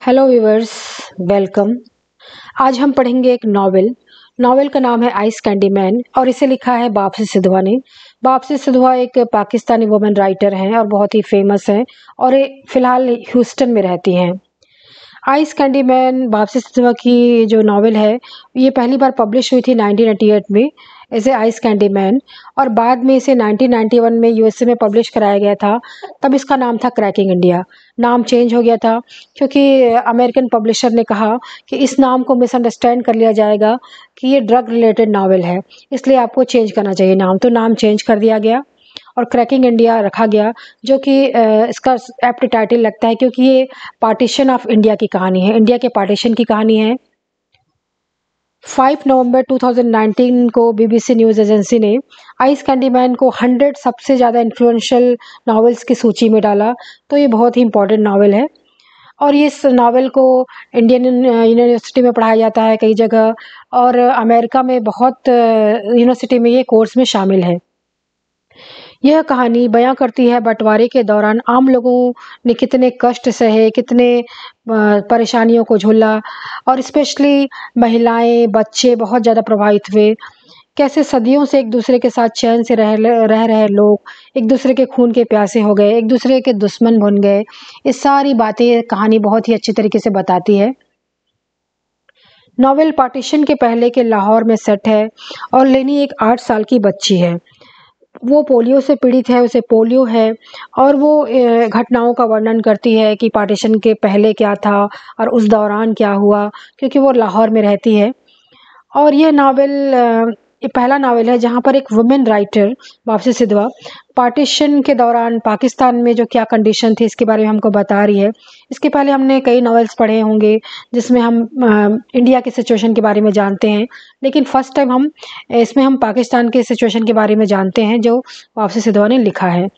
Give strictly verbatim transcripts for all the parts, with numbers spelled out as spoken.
Hello viewers, welcome. आज हम पढ़ेंगे एक नॉवेल। नॉवेल का नाम है आइस कैंडी मैन और इसे लिखा है वापसी सिधवा ने। वापसी सिधवा एक पाकिस्तानी वुमेन राइटर हैं और बहुत ही फेमस हैं और ये फिलहाल ह्यूस्टन में रहती हैं। आइस कैंडी मैन वापसी सिधवा की जो नॉवेल है ये पहली बार पब्लिश हुई थी नाइनटीन एटी एट में as a ice candy man और बाद में इसे नाइनटीन नाइंटी वन में यूएसए में पब्लिश कराया गया था। तब इसका नाम था क्रैकिंग इंडिया। नाम चेंज हो गया था क्योंकि अमेरिकन पब्लिशर ने कहा कि इस नाम को मिसअंडरस्टैंड कर लिया जाएगा कि ये ड्रग रिलेटेड नॉवेल है, इसलिए आपको चेंज करना चाहिए नाम। तो नाम चेंज कर दिया गया और क्रैकिंग इंडिया रखा गया, जो कि इसका एप्ट टाइटल लगता है क्योंकि ये पार्टीशन ऑफ इंडिया की कहानी है, इंडिया के पार्टीशन की कहानी है। पाँच नवंबर दो हज़ार उन्नीस को बीबीसी न्यूज़ एजेंसी ने आइस कैंडी मैन को सौ सबसे ज़्यादा इन्फ्लुएंशियल नॉवेल्स की सूची में डाला। तो ये बहुत ही इंपॉर्टेंट नॉवेल है और ये इस नॉवेल को इंडियन यूनिवर्सिटी में पढ़ाया जाता है कई जगह, और अमेरिका में बहुत यूनिवर्सिटी में ये कोर्स में शामिल है। यह कहानी बयां करती है बंटवारे के दौरान आम लोगों ने कितने कष्ट सहे, कितने परेशानियों को झेला और स्पेशली महिलाएं, बच्चे बहुत ज़्यादा प्रभावित हुए। कैसे सदियों से एक दूसरे के साथ चैन से रह रह रहे लोग एक दूसरे के खून के प्यासे हो गए, एक दूसरे के दुश्मन बन गए। ये सारी बातें कहानी बहुत ही अच्छी तरीके से बताती है। नॉवेल पार्टीशन के पहले के लाहौर में सेट है और लेनी एक आठ साल की बच्ची है। वो पोलियो से पीड़ित है, उसे पोलियो है और वो घटनाओं का वर्णन करती है कि पार्टीशन के पहले क्या था और उस दौरान क्या हुआ, क्योंकि वो लाहौर में रहती है। और यह नावल ये पहला नावल है जहाँ पर एक वुमेन राइटर वापसी सिधवा पार्टीशन के दौरान पाकिस्तान में जो क्या कंडीशन थी इसके बारे में हमको बता रही है। इसके पहले हमने कई नॉवेल्स पढ़े होंगे जिसमें हम आ, इंडिया की सिचुएशन के बारे में जानते हैं, लेकिन फर्स्ट टाइम हम इसमें हम पाकिस्तान के सिचुएशन के बारे में जानते हैं जो वापसी सिधवा ने लिखा है।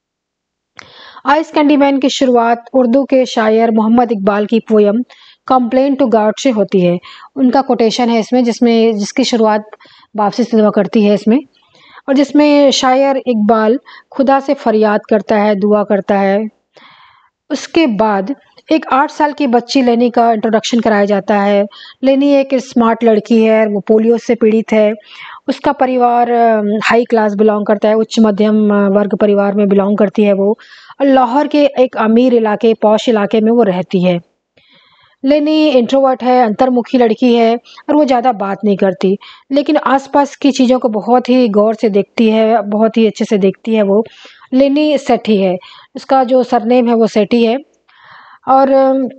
आइस कैंडी मैन की शुरुआत उर्दू के शायर मोहम्मद इकबाल की पोयम कंप्लेन टू गॉड से होती है। उनका कोटेशन है इसमें जिसमें जिसकी शुरुआत वापसी सिधवा करती है इसमें, और जिसमें शायर इकबाल खुदा से फरियाद करता है, दुआ करता है। उसके बाद एक आठ साल की बच्ची लेनी का इंट्रोडक्शन कराया जाता है। लेनी एक स्मार्ट लड़की है, वो पोलियो से पीड़ित है। उसका परिवार हाई क्लास बिलोंग करता है, उच्च मध्यम वर्ग परिवार में बिलोंग करती है वो, और लाहौर के एक अमीर इलाके, पॉश इलाके में वो रहती है। लेनी इंट्रोवर्ट है, अंतर्मुखी लड़की है और वो ज़्यादा बात नहीं करती, लेकिन आसपास की चीज़ों को बहुत ही गौर से देखती है, बहुत ही अच्छे से देखती है वो। लेनी सेठी है, उसका जो सरनेम है वो सेठी है। और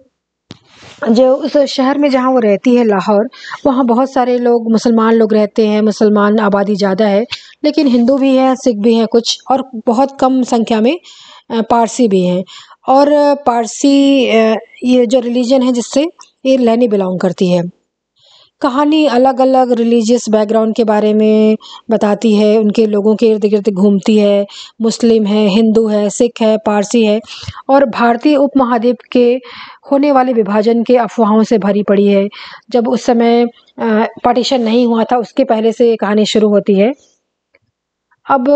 जो उस शहर में जहाँ वो रहती है लाहौर, वहाँ बहुत सारे लोग मुसलमान लोग रहते हैं, मुसलमान आबादी ज़्यादा है, लेकिन हिंदू भी हैं, सिख भी हैं कुछ, और बहुत कम संख्या में पारसी भी हैं। और पारसी ये जो रिलीजन है जिससे ये लेनी बिलोंग करती है। कहानी अलग अलग रिलीजियस बैकग्राउंड के बारे में बताती है, उनके लोगों के इर्द गिर्द घूमती है। मुस्लिम है, हिंदू है, सिख है, पारसी है, और भारतीय उपमहाद्वीप के होने वाले विभाजन के अफवाहों से भरी पड़ी है। जब उस समय पार्टीशन नहीं हुआ था उसके पहले से ये कहानी शुरू होती है। अब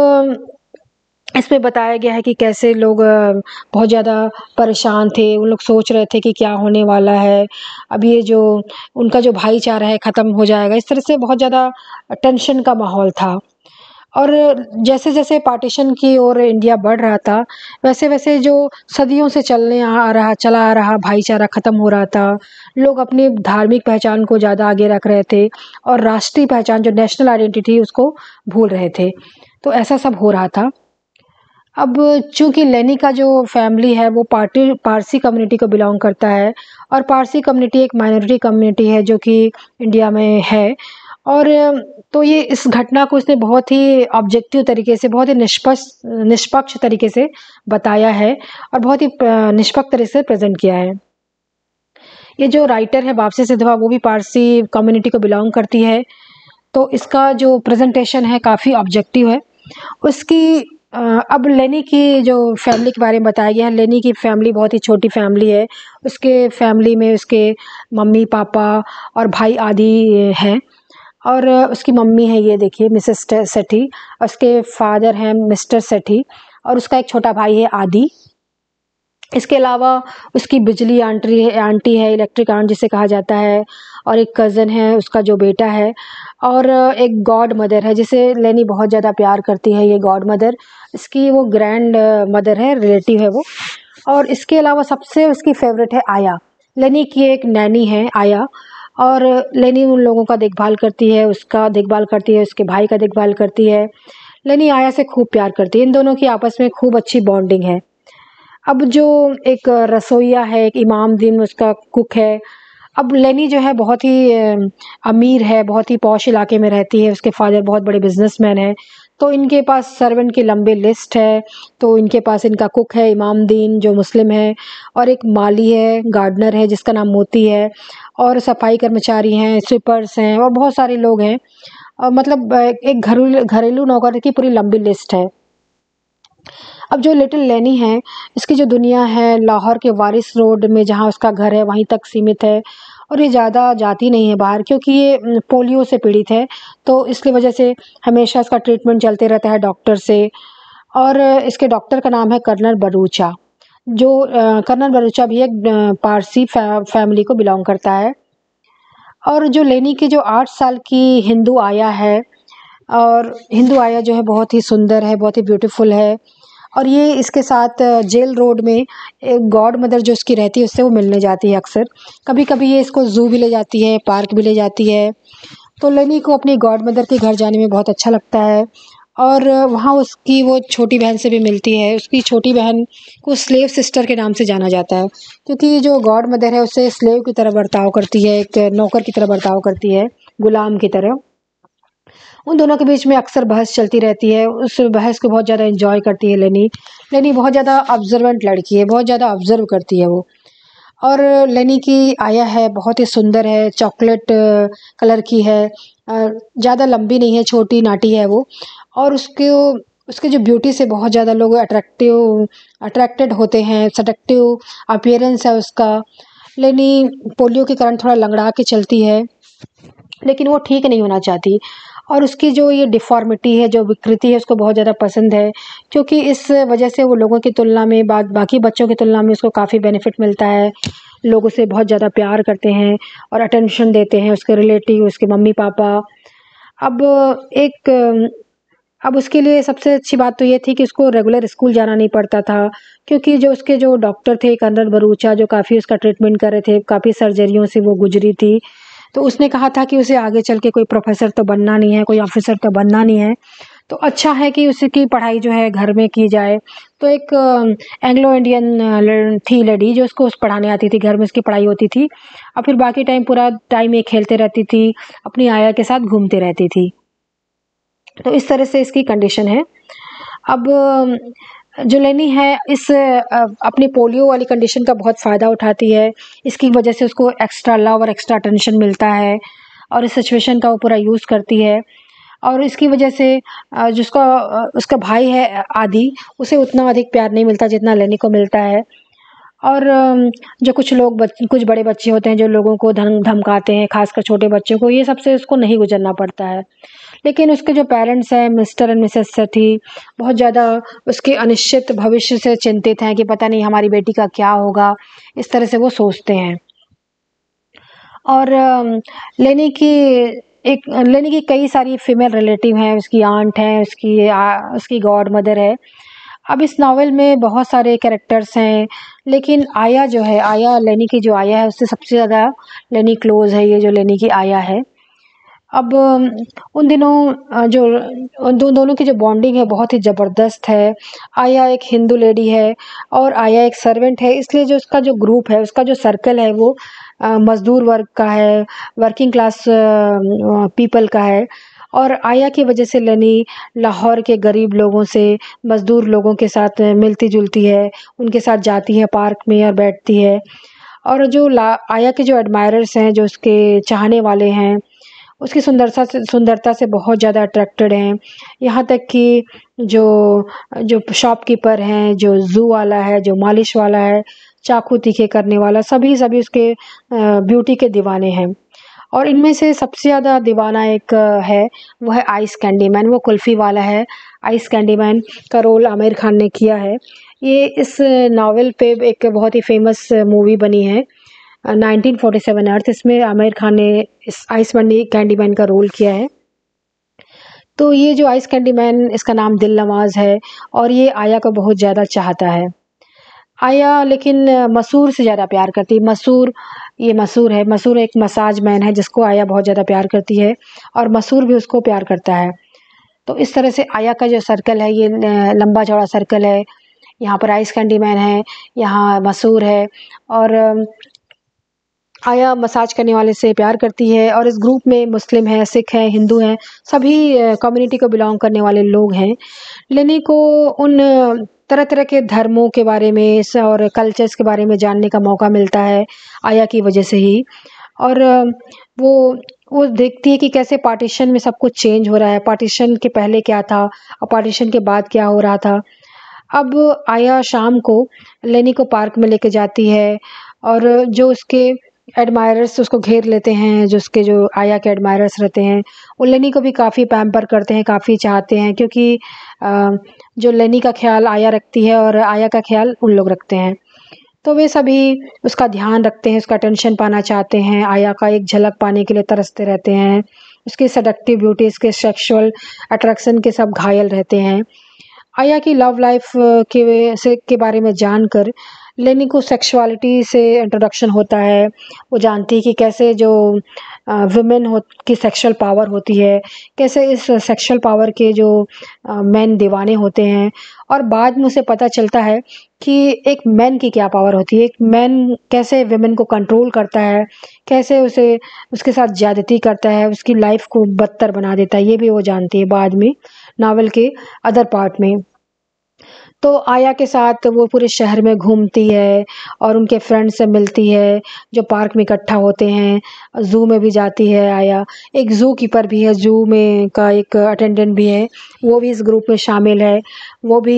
इसमें बताया गया है कि कैसे लोग बहुत ज़्यादा परेशान थे, उन लोग सोच रहे थे कि क्या होने वाला है, अब ये जो उनका जो भाईचारा है ख़त्म हो जाएगा, इस तरह से बहुत ज़्यादा टेंशन का माहौल था। और जैसे जैसे पार्टीशन की ओर इंडिया बढ़ रहा था, वैसे वैसे जो सदियों से चलने आ रहा चला आ रहा भाईचारा ख़त्म हो रहा था। लोग अपनी धार्मिक पहचान को ज़्यादा आगे रख रहे थे और राष्ट्रीय पहचान जो नेशनल आइडेंटिटी उसको भूल रहे थे। तो ऐसा सब हो रहा था। अब चूँकि लेनी का जो फैमिली है वो पार्टी पारसी कम्युनिटी को बिलोंग करता है, और पारसी कम्युनिटी एक माइनॉरिटी कम्युनिटी है जो कि इंडिया में है। और तो ये इस घटना को इसने बहुत ही ऑब्जेक्टिव तरीके से, बहुत ही निष्पक्ष निष्पक्ष तरीके से बताया है और बहुत ही निष्पक्ष तरीके से प्रेजेंट किया है। ये जो राइटर है वापसी सिधवा वो भी पारसी कम्युनिटी को बिलोंग करती है, तो इसका जो प्रेजेंटेशन है काफ़ी ऑब्जेक्टिव है। उसकी अब लेनी की जो फैमिली के बारे में बताया गया है। लेनी की फैमिली बहुत ही छोटी फैमिली है। उसके फैमिली में उसके मम्मी पापा और भाई आदि हैं, और उसकी मम्मी है ये देखिए मिसेस सेठी, उसके फादर हैं मिस्टर सेठी, और उसका एक छोटा भाई है आदि। इसके अलावा उसकी बिजली आंटी है आंटी है इलेक्ट्रिक आंट जिसे कहा जाता है, और एक कज़न है उसका जो बेटा है, और एक गॉड मदर है जिसे लेनी बहुत ज़्यादा प्यार करती है। ये गॉड मदर इसकी वो ग्रैंड मदर है, रिलेटिव है वो। और इसके अलावा सबसे उसकी फेवरेट है आया। लेनी की एक नैनी है आया, और लेनी उन लोगों का देखभाल करती है, उसका देखभाल करती है, उसके भाई का देखभाल करती है। लेनी आया से खूब प्यार करती है, इन दोनों की आपस में खूब अच्छी बॉन्डिंग है। अब जो एक रसोइया है, एक इमामदीन उसका कुक है। अब लेनी जो है बहुत ही अ, अमीर है, बहुत ही पॉश इलाके में रहती है, उसके फादर बहुत बड़े बिजनेसमैन हैं, तो इनके पास सर्वेंट की लंबी लिस्ट है। तो इनके पास इनका कुक है इमामदीन जो मुस्लिम है, और एक माली है, गार्डनर है जिसका नाम मोती है, और सफाई कर्मचारी हैं, स्वीपर्स हैं, और बहुत सारे लोग हैं। अ, मतलब अ, एक घरेलू घरेलू नौकर की पूरी लंबी लिस्ट है। अब जो लिटिल लेनी है, इसकी जो दुनिया है लाहौर के वारिस रोड में जहाँ उसका घर है वहीं तक सीमित है, और ये ज़्यादा जाती नहीं है बाहर, क्योंकि ये उम, पोलियो से पीड़ित है। तो इसकी वजह से हमेशा इसका ट्रीटमेंट चलते रहता है डॉक्टर से। और अ, इसके डॉक्टर का नाम है कर्नल बरूचा, जो अ, कर्नल बरूचा भी एक अ, पारसी फै फैमिली को बिलॉन्ग करता है। और जो लेनी की जो आठ साल की हिंदू आया है, और हिंदू आया जो है बहुत ही सुंदर है, बहुत ही ब्यूटीफुल है। और ये इसके साथ अ, जेल रोड में एक गॉड मदर जो उसकी रहती है उससे वो मिलने जाती है अक्सर। कभी-कभी ये इसको ज़ू भी ले जाती है, पार्क भी ले जाती है। तो लेनी को अपनी गॉड मदर के घर जाने में बहुत अच्छा लगता है, और अ, वहाँ उसकी वो छोटी बहन से भी मिलती है। उसकी छोटी बहन को स्लेव सिस्टर के नाम से जाना जाता है, क्योंकि जो गॉड मदर है उससे स्लेव की तरह बर्ताव करती है, एक नौकर की तरह बर्ताव करती है, गुलाम की तरह। उन दोनों के बीच में अक्सर बहस चलती रहती है, उस बहस को बहुत ज़्यादा एंजॉय करती है लेनी। लेनी बहुत ज़्यादा ऑब्जर्वेंट लड़की है, बहुत ज़्यादा ऑब्जर्व करती है वो। और लेनी की आया है बहुत ही सुंदर है, चॉकलेट कलर की है, अ, ज़्यादा लंबी नहीं है, छोटी नाटी है वो। और उसके उसके जो ब्यूटी से बहुत ज़्यादा लोग अट्रैक्टिव अट्रैक्टेड होते हैं, सेडक्टिव अपीयरेंस है उसका। लेनी पोलियो के कारण थोड़ा लंगड़ा के चलती है, लेकिन वो ठीक नहीं होना चाहती, और उसकी जो ये डिफ़ॉर्मिटी है, जो विकृति है, उसको बहुत ज़्यादा पसंद है, क्योंकि इस वजह से वो लोगों की तुलना में बाद बाकी बच्चों की तुलना में उसको काफ़ी बेनिफिट मिलता है। लोग उसे बहुत ज़्यादा प्यार करते हैं और अटेंशन देते हैं, उसके रिलेटिव, उसके मम्मी-पापा। अब एक अब उसके लिए सबसे अच्छी बात तो ये थी कि उसको रेगुलर स्कूल जाना नहीं पड़ता था, क्योंकि जो उसके जो डॉक्टर थे कर्नल बरूचा, जो काफ़ी उसका ट्रीटमेंट कर रहे थे, काफ़ी सर्जरियों से वो गुज़री थी। तो उसने कहा था कि उसे आगे चल के कोई प्रोफ़ेसर तो बनना नहीं है, कोई ऑफ़िसर तो बनना नहीं है, तो अच्छा है कि उसकी पढ़ाई जो है घर में की जाए। तो एक एंग्लो इंडियन ल थी लेडी जो उसको उस पढ़ाने आती थी, घर में उसकी पढ़ाई होती थी, और फिर बाकी टाइम पूरा टाइम ये खेलते रहती थी, अपनी आया के साथ घूमते रहती थी। तो इस तरह से इसकी कंडीशन है। अब जो लेनी है इस अ, अपनी पोलियो वाली कंडीशन का बहुत फ़ायदा उठाती है। इसकी वजह से उसको एक्स्ट्रा लव और एक्स्ट्रा अटेंशन मिलता है, और इस सिचुएशन का वो पूरा यूज़ करती है। और इसकी वजह से अ, जिसका अ, उसका भाई है अ, आदि, उसे उतना अधिक प्यार नहीं मिलता जितना लेनी को मिलता है। और अम, जो कुछ लोग बच कुछ बड़े बच्चे होते हैं जो लोगों को धम धमकाते हैं, ख़ासकर छोटे बच्चों को, ये सब से उसको नहीं गुज़रना पड़ता है। लेकिन उसके जो पेरेंट्स हैं मिस्टर एंड मिसेस सेठी, बहुत ज़्यादा उसके अनिश्चित भविष्य से चिंतित हैं कि पता नहीं हमारी बेटी का क्या होगा, इस तरह से वो सोचते हैं। और अम, लेनी की एक लेनी की कई सारी फीमेल रिलेटिव हैं, उसकी आंट हैं, उसकी आ, उसकी गॉड मदर है। अब इस नॉवेल में बहुत सारे कैरेक्टर्स हैं, लेकिन आया जो है आया लेनी की जो आया है उससे सबसे ज़्यादा लेनी क्लोज़ है, ये जो लेनी की आया है। अब अम, उन दिनों अ, जो उन दो दोनों की जो बॉन्डिंग है बहुत ही ज़बरदस्त है। आया एक हिंदू लेडी है, और आया एक सर्वेंट है, इसलिए जो उसका जो ग्रुप है, उसका जो सर्कल है वो अ, मज़दूर वर्ग का है, वर्किंग क्लास अ, पीपल का है। और आया की वजह से लेनी लाहौर के गरीब लोगों से, मज़दूर लोगों के साथ मिलती-जुलती है, उनके साथ जाती है पार्क में और बैठती है। और जो ला आया के जो एडमायरर्स हैं, जो उसके चाहने वाले हैं, उसकी सुंदरता से सुंदरता से बहुत ज़्यादा अट्रैक्टेड हैं। यहाँ तक कि जो जो शॉपकीपर हैं, जो ज़ू वाला है, जो मालिश वाला है, चाकू तीखे करने वाला, सभी सभी उसके अ, ब्यूटी के दीवाने हैं। और इनमें से सबसे ज़्यादा दीवाना एक अ, है, वो है आइस कैंडी मैन, वो कुल्फ़ी वाला है। आइस कैंडी मैन का रोल आमिर खान ने किया है। ये इस नावल पे एक बहुत ही फेमस मूवी बनी है, नाइनटीन फोर्टी सेवन अर्थ। इसमें आमिर खान ने इस आइस मनी कैंडी मैन का रोल किया है। तो ये जो आइस कैंडी मैन, इसका नाम दिल नवाज है और ये आया को बहुत ज़्यादा चाहता है। आया लेकिन मसूर से ज़्यादा प्यार करती है। मसूर, ये मसूर है, मसूर एक मसाज मैन है जिसको आया बहुत ज़्यादा प्यार करती है और मसूर भी उसको प्यार करता है। तो इस तरह से आया का जो सर्कल है ये लंबा चौड़ा सर्कल है। यहाँ पर आइस कैंडी मैन है, यहाँ मसूर है और आया मसाज करने वाले से प्यार करती है। और इस ग्रुप में मुस्लिम है, सिख है, हिंदू हैं, सभी कम्युनिटी को बिलोंग करने वाले लोग हैं। लेनी को उन तरह तरह के धर्मों के बारे में और कल्चर्स के बारे में जानने का मौका मिलता है आया की वजह से ही। और वो वो देखती है कि कैसे पार्टीशन में सब कुछ चेंज हो रहा है, पार्टीशन के पहले क्या था और पार्टीशन के बाद क्या हो रहा था। अब आया शाम को लेनी को पार्क में लेके जाती है और जो उसके एडमायरर्स उसको घेर लेते हैं, जो उसके जो आया के एडमायरर्स रहते हैं, वो लेनी को भी काफ़ी पैम्पर करते हैं, काफ़ी चाहते हैं, क्योंकि जो लेनी का ख्याल आया रखती है और आया का ख्याल उन लोग रखते हैं। तो वे सभी उसका ध्यान रखते हैं, उसका अटेंशन पाना चाहते हैं, आया का एक झलक पाने के लिए तरसते रहते हैं। उसकी सेडक्टिव ब्यूटी, उसके सेक्सुअल अट्रैक्शन के सब घायल रहते हैं। आया की लव लाइफ के से के बारे में जानकर लेनी को सेक्सुअलिटी से इंट्रोडक्शन होता है। वो जानती है कि कैसे जो वुमेन हो की सेक्सुअल पावर होती है, कैसे इस सेक्सुअल पावर के जो मेन दीवाने होते हैं। और बाद में उसे पता चलता है कि एक मैन की क्या पावर होती है, एक मैन कैसे वुमेन को कंट्रोल करता है, कैसे उसे उसके साथ ज़्यादती करता है, उसकी लाइफ को बदतर बना देता है। ये भी वो जानती है बाद में नावल के अदर पार्ट में। तो आया के साथ वो पूरे शहर में घूमती है और उनके फ्रेंड से मिलती है जो पार्क में इकट्ठा होते हैं। ज़ू में भी जाती है आया, एक ज़ू कीपर भी है, ज़ू में का एक अटेंडेंट भी है, वो भी इस ग्रुप में शामिल है। वो भी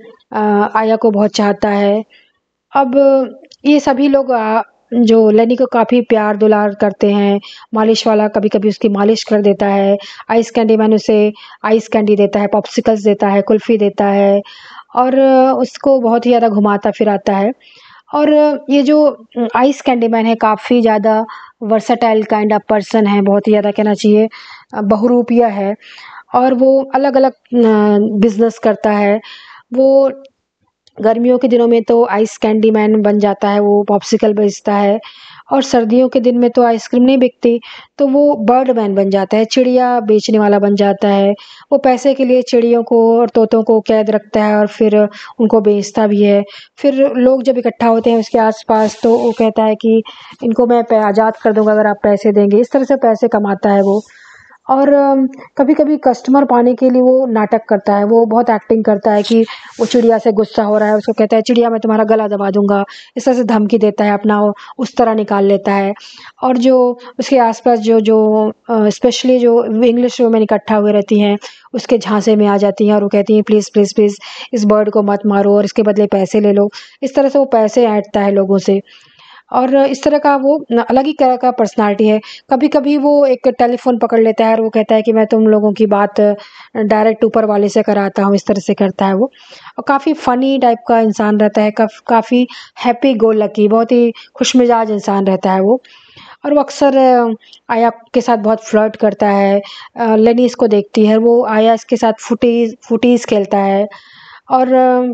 आया को बहुत चाहता है। अब ये सभी लोग जो लेनी को काफ़ी प्यार दुलार करते हैं। मालिश वाला कभी-कभी उसकी मालिश कर देता है, आइस कैंडी मैन उसे आइस कैंडी देता है, पॉप्सिकल्स देता है, कुल्फ़ी देता है और उसको बहुत ही ज़्यादा घुमाता फिराता है। और ये जो आइस कैंडी मैन है काफ़ी ज़्यादा वर्सेटाइल काइंड ऑफ पर्सन है, बहुत ही ज़्यादा कहना चाहिए बहुरूपिया है और वो अलग-अलग बिज़नेस करता है। वो गर्मियों के दिनों में तो आइस कैंडी मैन बन जाता है, वो पॉप्सिकल बेचता है और सर्दियों के दिन में तो आइसक्रीम नहीं बिकती, तो वो बर्ड मैन बन जाता है, चिड़िया बेचने वाला बन जाता है। वो पैसे के लिए चिड़ियों को और तोतों को कैद रखता है और फिर उनको बेचता भी है। फिर लोग जब इकट्ठा होते हैं उसके आस-पास तो वो कहता है कि इनको मैं आज़ाद कर दूँगा अगर आप पैसे देंगे। इस तरह से पैसे कमाता है वो। और कभी-कभी कस्टमर पाने के लिए वो नाटक करता है, वो बहुत एक्टिंग करता है कि वो चिड़िया से गुस्सा हो रहा है, उसको कहता है चिड़िया मैं तुम्हारा गला दबा दूँगा, इस तरह से धमकी देता है, अपना वो उस तरह निकाल लेता है। और जो उसके आस-पास जो जो अ, स्पेशली जो इंग्लिश वुमेन इकट्ठा हुए रहती हैं, उसके झांसे में आ जाती हैं और वो कहती हैं प्लीज़, प्लीज़, प्लीज़ इस बर्ड को मत मारो और इसके बदले पैसे ले लो। इस तरह से वो पैसे ऐंठता है लोगों से और इस तरह का वो अलग ही तरह का पर्सनैलिटी है। कभी-कभी वो एक टेलीफ़ोन पकड़ लेता है और वो कहता है कि मैं तुम लोगों की बात डायरेक्ट ऊपर वाले से कराता हूँ, इस तरह से करता है वो। और काफ़ी फ़नी टाइप का इंसान रहता है, कफ काफ़ी हैप्पी गो लकी, बहुत ही खुशमिज़ाज इंसान रहता है वो। और वो अक्सर आया के साथ बहुत फ्लर्ट करता है। अ, लेनी इसको देखती है, वो आया इसके साथ फुटीज़ फुटीज़ खेलता है और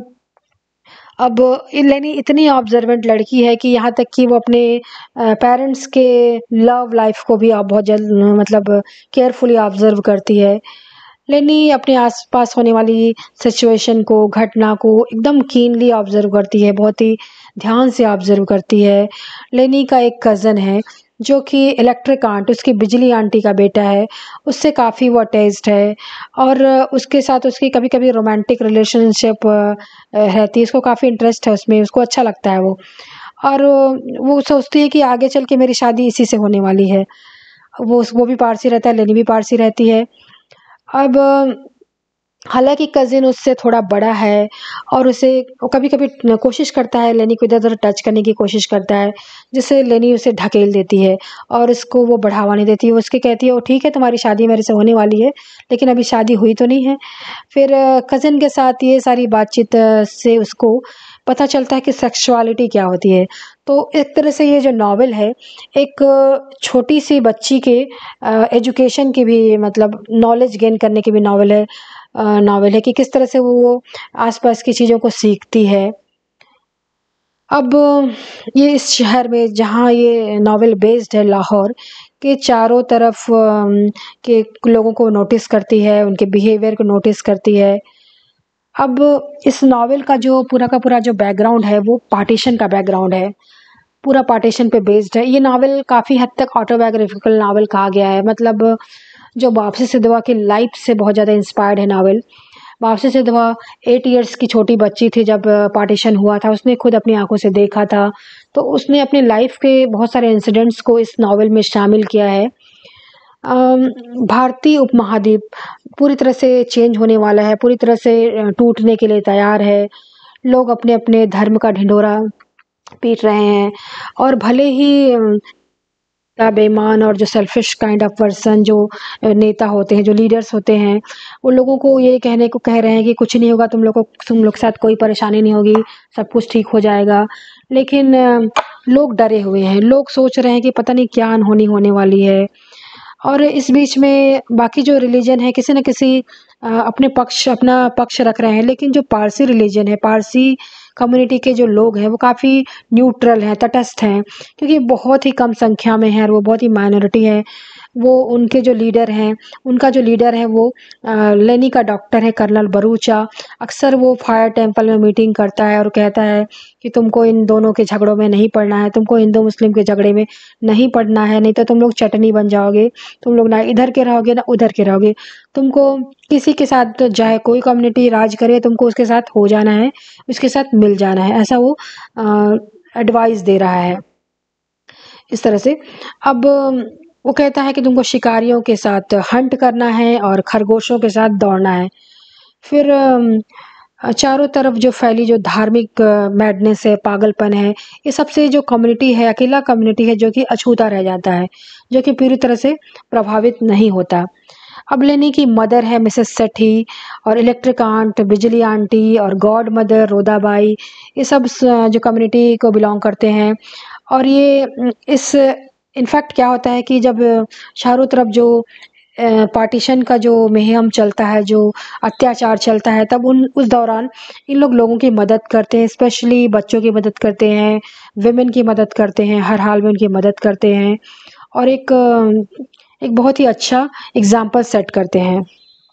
अब लेनी इतनी ऑब्जर्वेंट लड़की है कि यहाँ तक कि वो अपने पेरेंट्स के लव लाइफ को भी आप बहुत जल्द मतलब केयरफुली ऑब्जर्व करती है। लेनी अपने आसपास होने वाली सिचुएशन को, घटना को एकदम कीनली ऑब्जर्व करती है, बहुत ही ध्यान से ऑब्जर्व करती है। लेनी का एक कज़न है जो कि इलेक्ट्रिक आंट, उसकी बिजली आंटी का बेटा है, उससे काफ़ी वो अटैच्ड है और उसके साथ उसकी कभी-कभी रोमांटिक रिलेशनशिप रहती है, उसको काफ़ी इंटरेस्ट है उसमें, उसको अच्छा लगता है वो। और वो सोचती है कि आगे चल के मेरी शादी इसी से होने वाली है। वो वो भी पारसी रहता है, लेनी भी पारसी रहती है। अब हालाँकि कज़िन उससे थोड़ा बड़ा है और उसे वो कभी-कभी न कोशिश करता है लेनी को इधर-उधर टच करने की कोशिश करता है, जिससे लेनी उसे ढकेल देती है और उसको वो बढ़ावा नहीं देती है। वो उसके कहती है, "वो ठीक है तुम्हारी शादी मेरे से होने वाली है, लेकिन अभी शादी हुई तो नहीं है।" फिर कज़िन के साथ ये सारी बातचीत अ, से उसको पता चलता है कि सेक्सुअलिटी क्या होती है। तो एक तरह से ये जो नॉवल है, एक छोटी-सी बच्ची के अ, एजुकेशन की भी मतलब नॉलेज गेन करने की भी नॉवल है अ, नॉवल है कि किस तरह से वो आस-पास की चीज़ों को सीखती है। अब ये इस शहर में जहाँ ये नॉवल बेस्ड है लाहौर के चारों तरफ अम, के लोगों को नोटिस करती है, उनके बिहेवियर को नोटिस करती है। अब इस नॉवल का जो पूरा का पूरा जो बैकग्राउंड है वो पार्टीशन का बैकग्राउंड है। पूरा पार्टीशन पे बेस्ड है। ये नॉवल काफ़ी हद तक ऑटोबायोग्राफिकल नॉवल कहा गया है। मतलब जो वापसी सिद्धवा की लाइफ से बहुत ज़्यादा इंस्पायर्ड है नॉवल। वापसी सिद्धवा आठ इयर्स की छोटी बच्ची थी जब पार्टीशन हुआ था, उसने खुद अपनी आँखों से देखा था। तो उसने अपनी लाइफ के बहुत सारे इंसिडेंट्स को इस नॉवल में शामिल किया है। अम, भारतीय उपमहाद्वीप पूरी तरह से चेंज होने वाला है, पूरी तरह से अ, टूटने के लिए तैयार है। लोग अपने-अपने धर्म का ढिंढोरा पीट रहे हैं और भले ही अम, का बेईमान और जो सेल्फिश काइंड ऑफ पर्सन जो अ, नेता होते हैं, जो लीडर्स होते हैं, उन लोगों को ये कहने को कह रहे हैं कि कुछ नहीं होगा, तुम लोग को तुम लोग के साथ कोई परेशानी नहीं होगी, सब कुछ ठीक हो जाएगा। लेकिन अ, लोग डरे हुए हैं, लोग सोच रहे हैं कि पता नहीं क्या अनहोनी होने वाली है। और इस बीच में बाकी जो रिलीजन है किसी न किसी अ, अपने पक्ष अपना पक्ष रख रहे हैं, लेकिन जो पारसी रिलीजन है, पारसी कम्युनिटी के जो लोग हैं, वो काफ़ी न्यूट्रल हैं, तटस्थ हैं, क्योंकि बहुत ही कम संख्या में हैं और वो बहुत ही माइनॉरिटी है। वो उनके जो लीडर हैं, उनका जो लीडर है वो अ, लेनी का डॉक्टर है कर्नल बरूचा। अक्सर वो फायर टेम्पल में मीटिंग करता है और कहता है कि तुमको इन दोनों के झगड़ों में नहीं पड़ना है, तुमको हिंदू-मुस्लिम के झगड़े में नहीं पड़ना है, नहीं तो तुम लोग चटनी बन जाओगे। तुम लोग ना इधर के रहोगे ना उधर के रहोगे। तुमको किसी के साथ तो चाहे कोई कम्युनिटी राज करे, तुमको उसके साथ हो जाना है, उसके साथ मिल जाना है। ऐसा वो अ, एडवाइस दे रहा है। इस तरह से अब वो कहता है कि तुमको शिकारियों के साथ हंट करना है और खरगोशों के साथ दौड़ना है। फिर अम, अ, चारों तरफ जो फैली जो धार्मिक मैडनेस है, पागलपन है, ये सबसे जो कम्युनिटी है, अकेला कम्युनिटी है जो कि अछूता रह जाता है, जो कि पूरी तरह से प्रभावित नहीं होता। अब लेनी की मदर है मिसेस सेठी और इलेक्ट्रिक आंट, बिजली आंटी और गॉड मदर रोदाबाई, ये सब स जो कम्युनिटी को बिलॉन्ग करते हैं और ये उम, इस इनफैक्ट क्या होता है कि जब चारों तरफ जो अ, पार्टीशन का जो मेहम चलता है, जो अत्याचार चलता है, तब उन उस दौरान इन लोग लोगों की मदद करते हैं, स्पेशली बच्चों की मदद करते हैं, वुमेन की मदद करते हैं, हर हाल में उनकी मदद करते हैं और एक अ, एक बहुत ही अच्छा एग्ज़ाम्पल सेट करते हैं।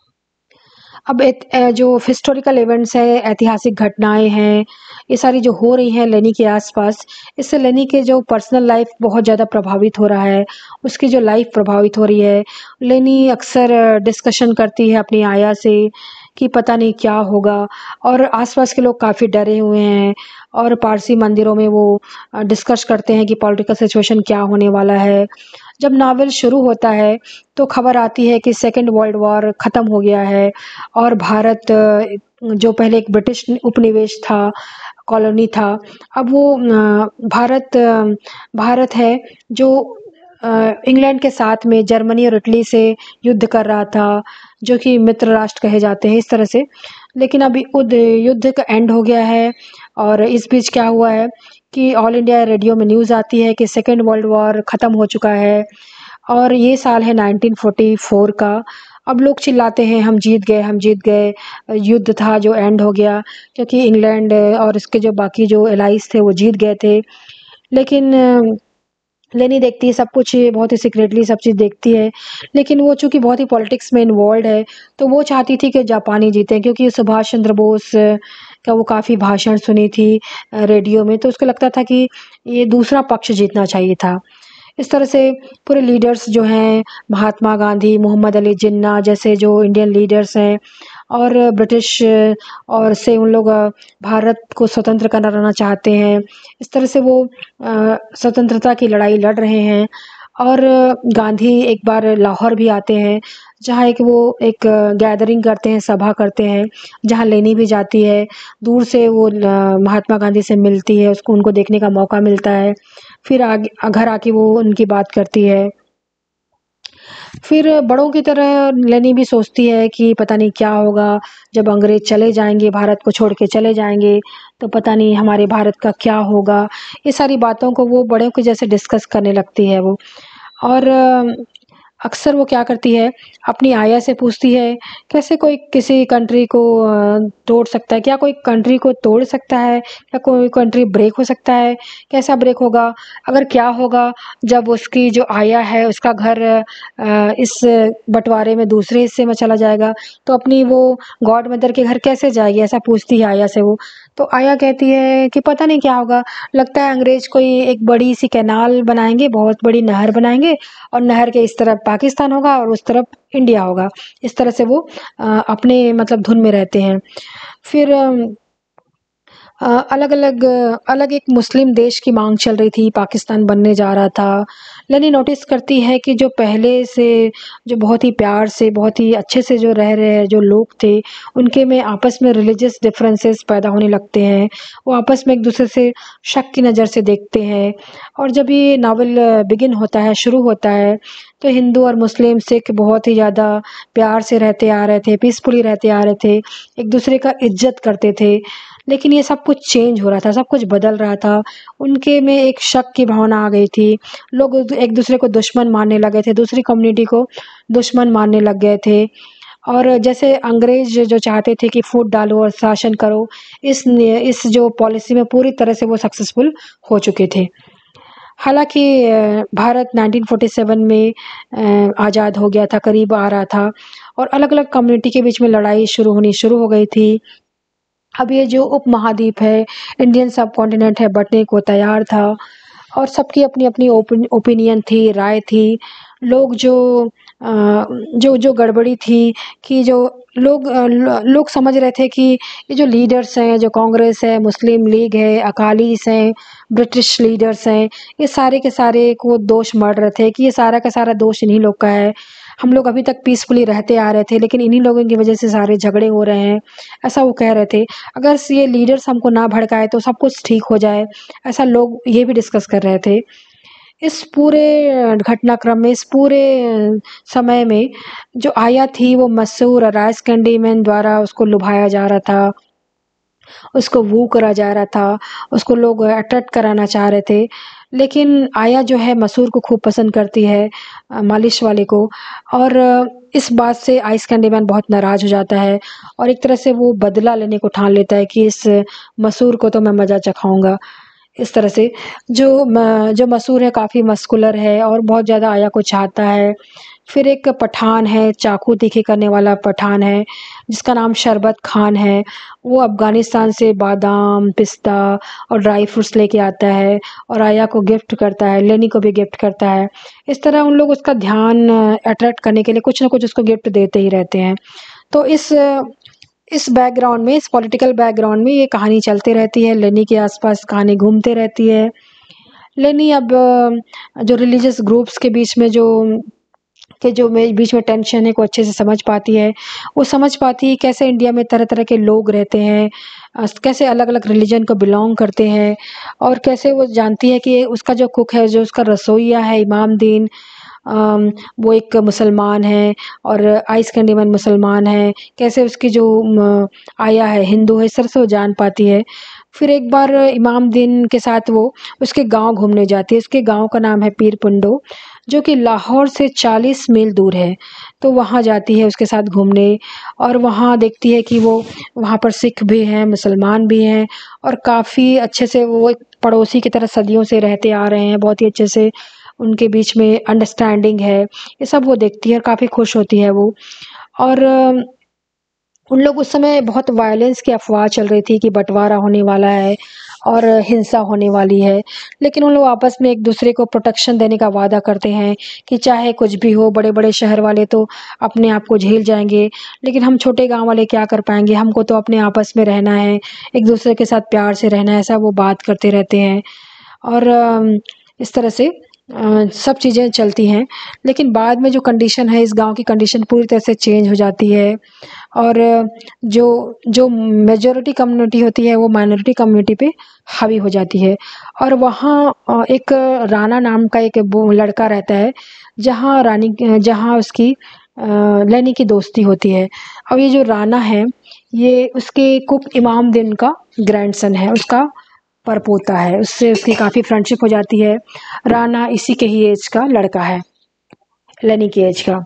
अब एत अ, जो हिस्टोरिकल इवेंट्स हैं, ऐतिहासिक घटनाएँ हैं, ये सारी जो हो रही हैं लेनी के आस-पास, इससे लेनी के जो पर्सनल लाइफ़ बहुत ज़्यादा प्रभावित हो रहा है, उसकी जो लाइफ़ प्रभावित हो रही है। लेनी अक्सर डिस्कशन करती है अपनी आया से कि पता नहीं क्या होगा और आस-पास के लोग काफ़ी डरे हुए हैं और पारसी मंदिरों में वो अ, डिस्कस करते हैं कि पॉलिटिकल सिचुएशन क्या होने वाला है। जब नॉवेल शुरू होता है, तो खबर आती है कि सेकंड वर्ल्ड वॉर ख़त्म हो गया है और भारत अ, जो पहले एक ब्रिटिश उपनिवेश था, कॉलोनी था, अब वो अ, भारत अ, भारत है जो अ, इंग्लैंड के साथ में जर्मनी और इटली से युद्ध कर रहा था, जो कि मित्र राष्ट्र कहे जाते हैं, इस तरह से। लेकिन अभी उद युद्ध का एंड हो गया है और इस बीच क्या हुआ है कि ऑल इंडिया रेडियो में न्यूज़ आती है कि सेकंड वर्ल्ड वॉर ख़त्म हो चुका है और ये साल है नाइनटीन फ़ोर्टी फ़ोर का। अब लोग चिल्लाते हैं हम जीत गए, हम जीत गए। युद्ध था जो एंड हो गया क्योंकि इंग्लैंड और इसके जो बाकी जो एलाइज़ थे वो जीत गए थे। लेकिन अ, लेनी देखती है सब कुछ बहुत ही सीक्रेटली सब चीज़ देखती है। लेकिन वो चूँकि बहुत ही पॉलिटिक्स में इन्वॉल्व्ड है, तो वो चाहती थी कि जापानी जीते क्योंकि सुभाष चंद्र बोस अ, का वो काफ़ी भाषण सुनी थी अ, रेडियो में, तो उसको लगता था कि ये दूसरा पक्ष जीतना चाहिए था। इस तरह से पूरे लीडर्स जो हैं महात्मा गांधी, मोहम्मद अली जिन्ना जैसे जो इंडियन लीडर्स हैं और ब्रिटिश और से उन लोग अ, भारत को स्वतंत्र कराना चाहते हैं। इस तरह से वो अ, स्वतंत्रता की लड़ाई लड़ रहे हैं और गांधी एक बार लाहौर भी आते हैं, जहाँ एक वो एक गैदरिंग करते हैं, सभा करते हैं, जहाँ लेनी भी जाती है। दूर से वो ल महात्मा गांधी से मिलती है, उसको उनको देखने का मौका मिलता है। फिर आगे घर आके वो उनकी बात करती है। फिर बड़ों की तरह लेनी भी सोचती है कि पता नहीं क्या होगा, जब अंग्रेज़ चले जाएँगे, भारत को छोड़ के चले जाएँगे, तो पता नहीं हमारे भारत का क्या होगा। ये सारी बातों को वो बड़ों के जैसे डिस्कस करने लगती है वो। और अक्सर वो क्या करती है, अपनी आया से पूछती है, कैसे कोई किसी कंट्री को अ, तोड़ सकता है? क्या कोई कंट्री को तोड़ सकता है? क्या कोई कंट्री ब्रेक हो सकता है? कैसा ब्रेक होगा? अगर क्या होगा जब उसकी जो आया है उसका घर अ, इस बँटवारे में दूसरे हिस्से में चला जाएगा, तो अपनी वो गॉड मदर के घर कैसे जाएगी? ऐसा पूछती है आया से वो। तो आया कहती है कि पता नहीं क्या होगा, लगता है अंग्रेज़ कोई एक बड़ी-सी कैनाल बनाएँगे, बहुत बड़ी नहर बनाएँगे और नहर के इस तरफ पाकिस्तान होगा और उस तरफ इंडिया होगा। इस तरह से वो अ, अपने मतलब धुन में रहते हैं। फिर अ, अलग-अलग अलग एक मुस्लिम देश की माँग चल रही थी, पाकिस्तान बनने जा रहा था। लेनी नोटिस करती है कि जो पहले से जो बहुत ही प्यार से, बहुत ही अच्छे से जो रह रहे हैं जो लोग थे, उनके में आपस में रिलीजियस डिफरेंसेस पैदा होने लगते हैं। वो आपस में एक-दूसरे से शक की नज़र से देखते हैं। और जब ये नॉवल बिगिन होता है, शुरू होता है, तो हिंदू और मुस्लिम, सिख बहुत ही ज़्यादा प्यार से रहते आ रहे थे, पीसफुली रहते आ रहे थे, एक-दूसरे का इज़्ज़त करते थे। लेकिन ये सब कुछ चेंज हो रहा था, सब कुछ बदल रहा था। उनके में एक शक की भावना आ गई थी। लोग एक-दूसरे को दुश्मन मानने लगे थे, दूसरी कम्युनिटी को दुश्मन मानने लग गए थे। और जैसे अंग्रेज़ जो चाहते थे कि फूट डालो और शासन करो, इस ने इस जो पॉलिसी में पूरी तरह से वो सक्सेसफुल हो चुके थे। हालाँकि अ, भारत नाइनटीन फ़ोर्टी सेवन में अ, आज़ाद हो गया था, करीब आ रहा था और अलग-अलग कम्युनिटी के बीच में लड़ाई शुरू होनी शुरू हो गई थी। अब ये जो उपमहाद्वीप है, इंडियन सबकॉन्टिनेंट है, बँटने को तैयार था और सबकी अपनी-अपनी ओपिन ओपिनियन थी, राय थी। लोग जो अ, जो जो गड़बड़ी थी कि जो लोग अ, ल लोग समझ रहे थे कि ये जो लीडर्स हैं, जो कांग्रेस है, मुस्लिम लीग है, अकालीस हैं, ब्रिटिश लीडर्स हैं, ये सारे के सारे को दोष मढ़ रहे थे कि ये सारा का सारा दोष इन्हीं लोग का है। हम लोग अभी तक पीसफुली रहते आ रहे थे, लेकिन इन्हीं लोगों की वजह से सारे झगड़े हो रहे हैं, ऐसा वो कह रहे थे। अगर स ये लीडर्स हमको ना भड़काए तो सब कुछ ठीक हो जाए, ऐसा लोग ये भी डिस्कस कर रहे थे। इस पूरे घटनाक्रम में, इस पूरे समय में जो आया थी वो मशहूर राइस कैंडीमैन द्वारा उसको लुभाया जा रहा था, उसको वू करा जा रहा था, उसको लोग अट्रैक्ट कराना चाह रहे थे। लेकिन आया जो है मसूर को खूब पसंद करती है अ, मालिश वाले को और इस बात से आइस कैंडीमैन बहुत नाराज़ हो जाता है और एक तरह से वो बदला लेने को ठान लेता है कि इस मसूर को तो मैं मज़ा चखाऊँगा। इस तरह से जो म जो मसूर है काफ़ी मस्कुलर है और बहुत ज़्यादा आया को चाहता है। फिर एक पठान है, चाकू तीखी करने वाला पठान है, जिसका नाम शरबत खान है। वो अफ़गानिस्तान से बादाम, पिस्ता और ड्राई फ्रूट्स लेके आता है और आया को गिफ्ट करता है, लेनी को भी गिफ्ट करता है। इस तरह उन लोग उसका ध्यान अट्रैक्ट करने के लिए कुछ न कुछ उसको गिफ्ट देते ही रहते हैं। तो इस इस बैकग्राउंड में, इस पॉलिटिकल बैकग्राउंड में ये कहानी चलती रहती है, लेनी के आस-पास कहानी घूमती रहती है। लेनी अब अ, जो रिलीजियस ग्रुप्स के बीच में जो के जो में बीच में टेंशन है को अच्छे से समझ पाती है। वो समझ पाती है कैसे इंडिया में तरह-तरह के लोग रहते हैं, अ, कैसे अलग-अलग रिलीजन को बिलॉन्ग करते हैं और कैसे वो जानती है कि उसका जो कुक है, जो उसका रसोइया है इमामदीन अम, वो एक मुसलमान है और आइस कैंडीमैन मुसलमान है। कैसे उसकी जो म आया है हिंदू है, इस तरह से वो जान पाती है। फिर एक बार इमामदीन के साथ वो उसके गाँव घूमने जाती है। उसके गाँव का नाम है पीरपुंडो, जो कि लाहौर से चालीस मील दूर है। तो वहाँ जाती है उसके साथ घूमने और वहाँ देखती है कि वो वहाँ पर सिख भी हैं, मुसलमान भी हैं और काफ़ी अच्छे से वो एक पड़ोसी की तरह सदियों से रहते आ रहे हैं, बहुत ही अच्छे से उनके बीच में अंडरस्टैंडिंग है। ये सब वो देखती है और काफ़ी खुश होती है वो। और अ, उन लोग उस समय बहुत वायलेंस की अफ़वाह चल रही थी कि बँटवारा होने वाला है और हिंसा होने वाली है। लेकिन उन लोग आपस में एक-दूसरे को प्रोटेक्शन देने का वादा करते हैं कि चाहे कुछ भी हो, बड़े-बड़े शहर वाले तो अपने आप को झेल जाएँगे, लेकिन हम छोटे गाँव वाले क्या कर पाएँगे? हमको तो अपने आपस में रहना है, एक-दूसरे के साथ प्यार से रहना है, ऐसा वो बात करते रहते हैं। और अम, इस तरह से अ, सब चीज़ें चलती हैं, लेकिन बाद में जो कंडीशन है इस गाँव की कंडीशन पूरी तरह से चेंज हो जाती है और जो जो मेजॉरिटी कम्युनिटी होती है वो माइनॉरिटी कम्युनिटी पे हावी हो जाती है और वहाँ अ, एक राणा नाम का एक वो लड़का रहता है, जहाँ रानी जहाँ उसकी अ, लेनी की दोस्ती होती है। अब ये जो राणा है, ये उसके कुक इमामुद्दीन का ग्रैंडसन है, उसका परपोता है, उससे उसकी काफ़ी फ्रेंडशिप हो जाती है। राणा इसी के ही एज का लड़का है, लेनी की एज का।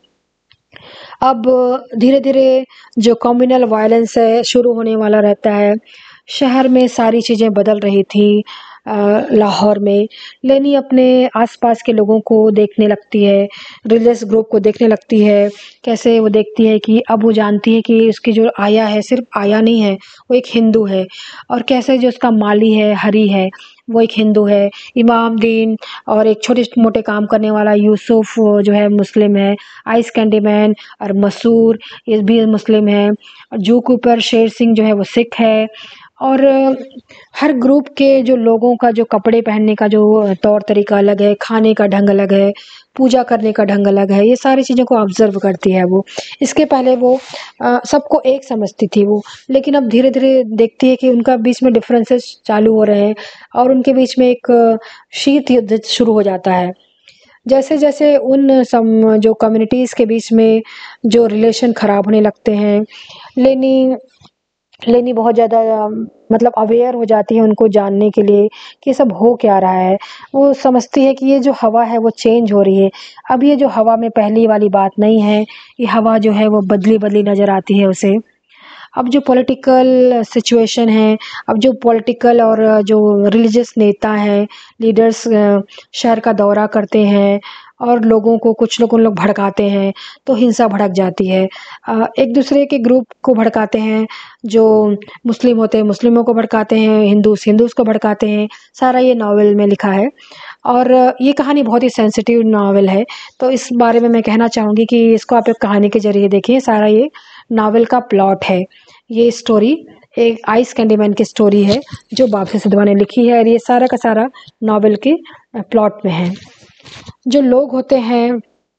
अब धीरे-धीरे जो कम्युनल वायलेंस है शुरू होने वाला रहता है। शहर में सारी चीज़ें बदल रही थी अ, लाहौर में। लेनी अपने आस-पास के लोगों को देखने लगती है, रिलीजियस ग्रुप को देखने लगती है। कैसे वो देखती है कि अब वो जानती है कि उसकी जो आया है सिर्फ़ आया नहीं है, वो एक हिंदू है और कैसे जो उसका माली है, हरी है, वो एक हिंदू है। इमामुद्दीन और एक छोटे-मोटे काम करने वाला यूसुफ जो है मुस्लिम है। आइस कैंडी मैन और मसूर ये भी मुस्लिम है। जू कूपर शेर सिंह जो है वो सिख है और हर ग्रुप के जो लोगों का जो कपड़े पहनने का जो तौर तरीका अलग है, खाने का ढंग अलग है, पूजा करने का ढंग अलग है, ये सारी चीज़ों को ऑब्ज़र्व करती है वो। इसके पहले वो अ, सबको एक समझती थी वो, लेकिन अब धीरे-धीरे देखती है कि उनका बीच में डिफरेंसेस चालू हो रहे हैं और उनके बीच में एक शीत युद्ध शुरू हो जाता है। जैसे-जैसे उन सम जो कम्युनिटीज़ के बीच में जो रिलेशन ख़राब होने लगते हैं, लेनी लेनी बहुत ज़्यादा मतलब अवेयर हो जाती है उनको जानने के लिए कि ये सब हो क्या रहा है। वो समझती है कि ये जो हवा है वो चेंज हो रही है। अब ये जो हवा में पहली वाली बात नहीं है, ये हवा जो है वो बदली-बदली नज़र आती है उसे। अब जो पॉलिटिकल सिचुएशन है, अब जो पॉलिटिकल और जो रिलीजियस नेता हैं, लीडर्स अ, शहर का दौरा करते हैं और लोगों को कुछ लोग उन लोग भड़काते हैं, तो हिंसा भड़क जाती है। अ, एक-दूसरे के ग्रुप को भड़काते हैं, जो मुस्लिम होते हैं, मुस्लिमों को भड़काते हैं, हिंदूस हिंदूस को भड़काते हैं, सारा ये नॉवेल में लिखा है और ये कहानी बहुत ही सेंसिटिव नॉवेल है, तो इस बारे में मैं कहना चाहूँगी कि इसको आप एक कहानी के ज़रिए देखिए, सारा ये नॉवेल का प्लॉट है। ये स्टोरी एक आइस कैंडी मैन की स्टोरी है, जो वापसी सिद्धवा ने लिखी है और ये सारा का सारा नॉवेल के अ, प्लॉट में है। जो लोग होते हैं,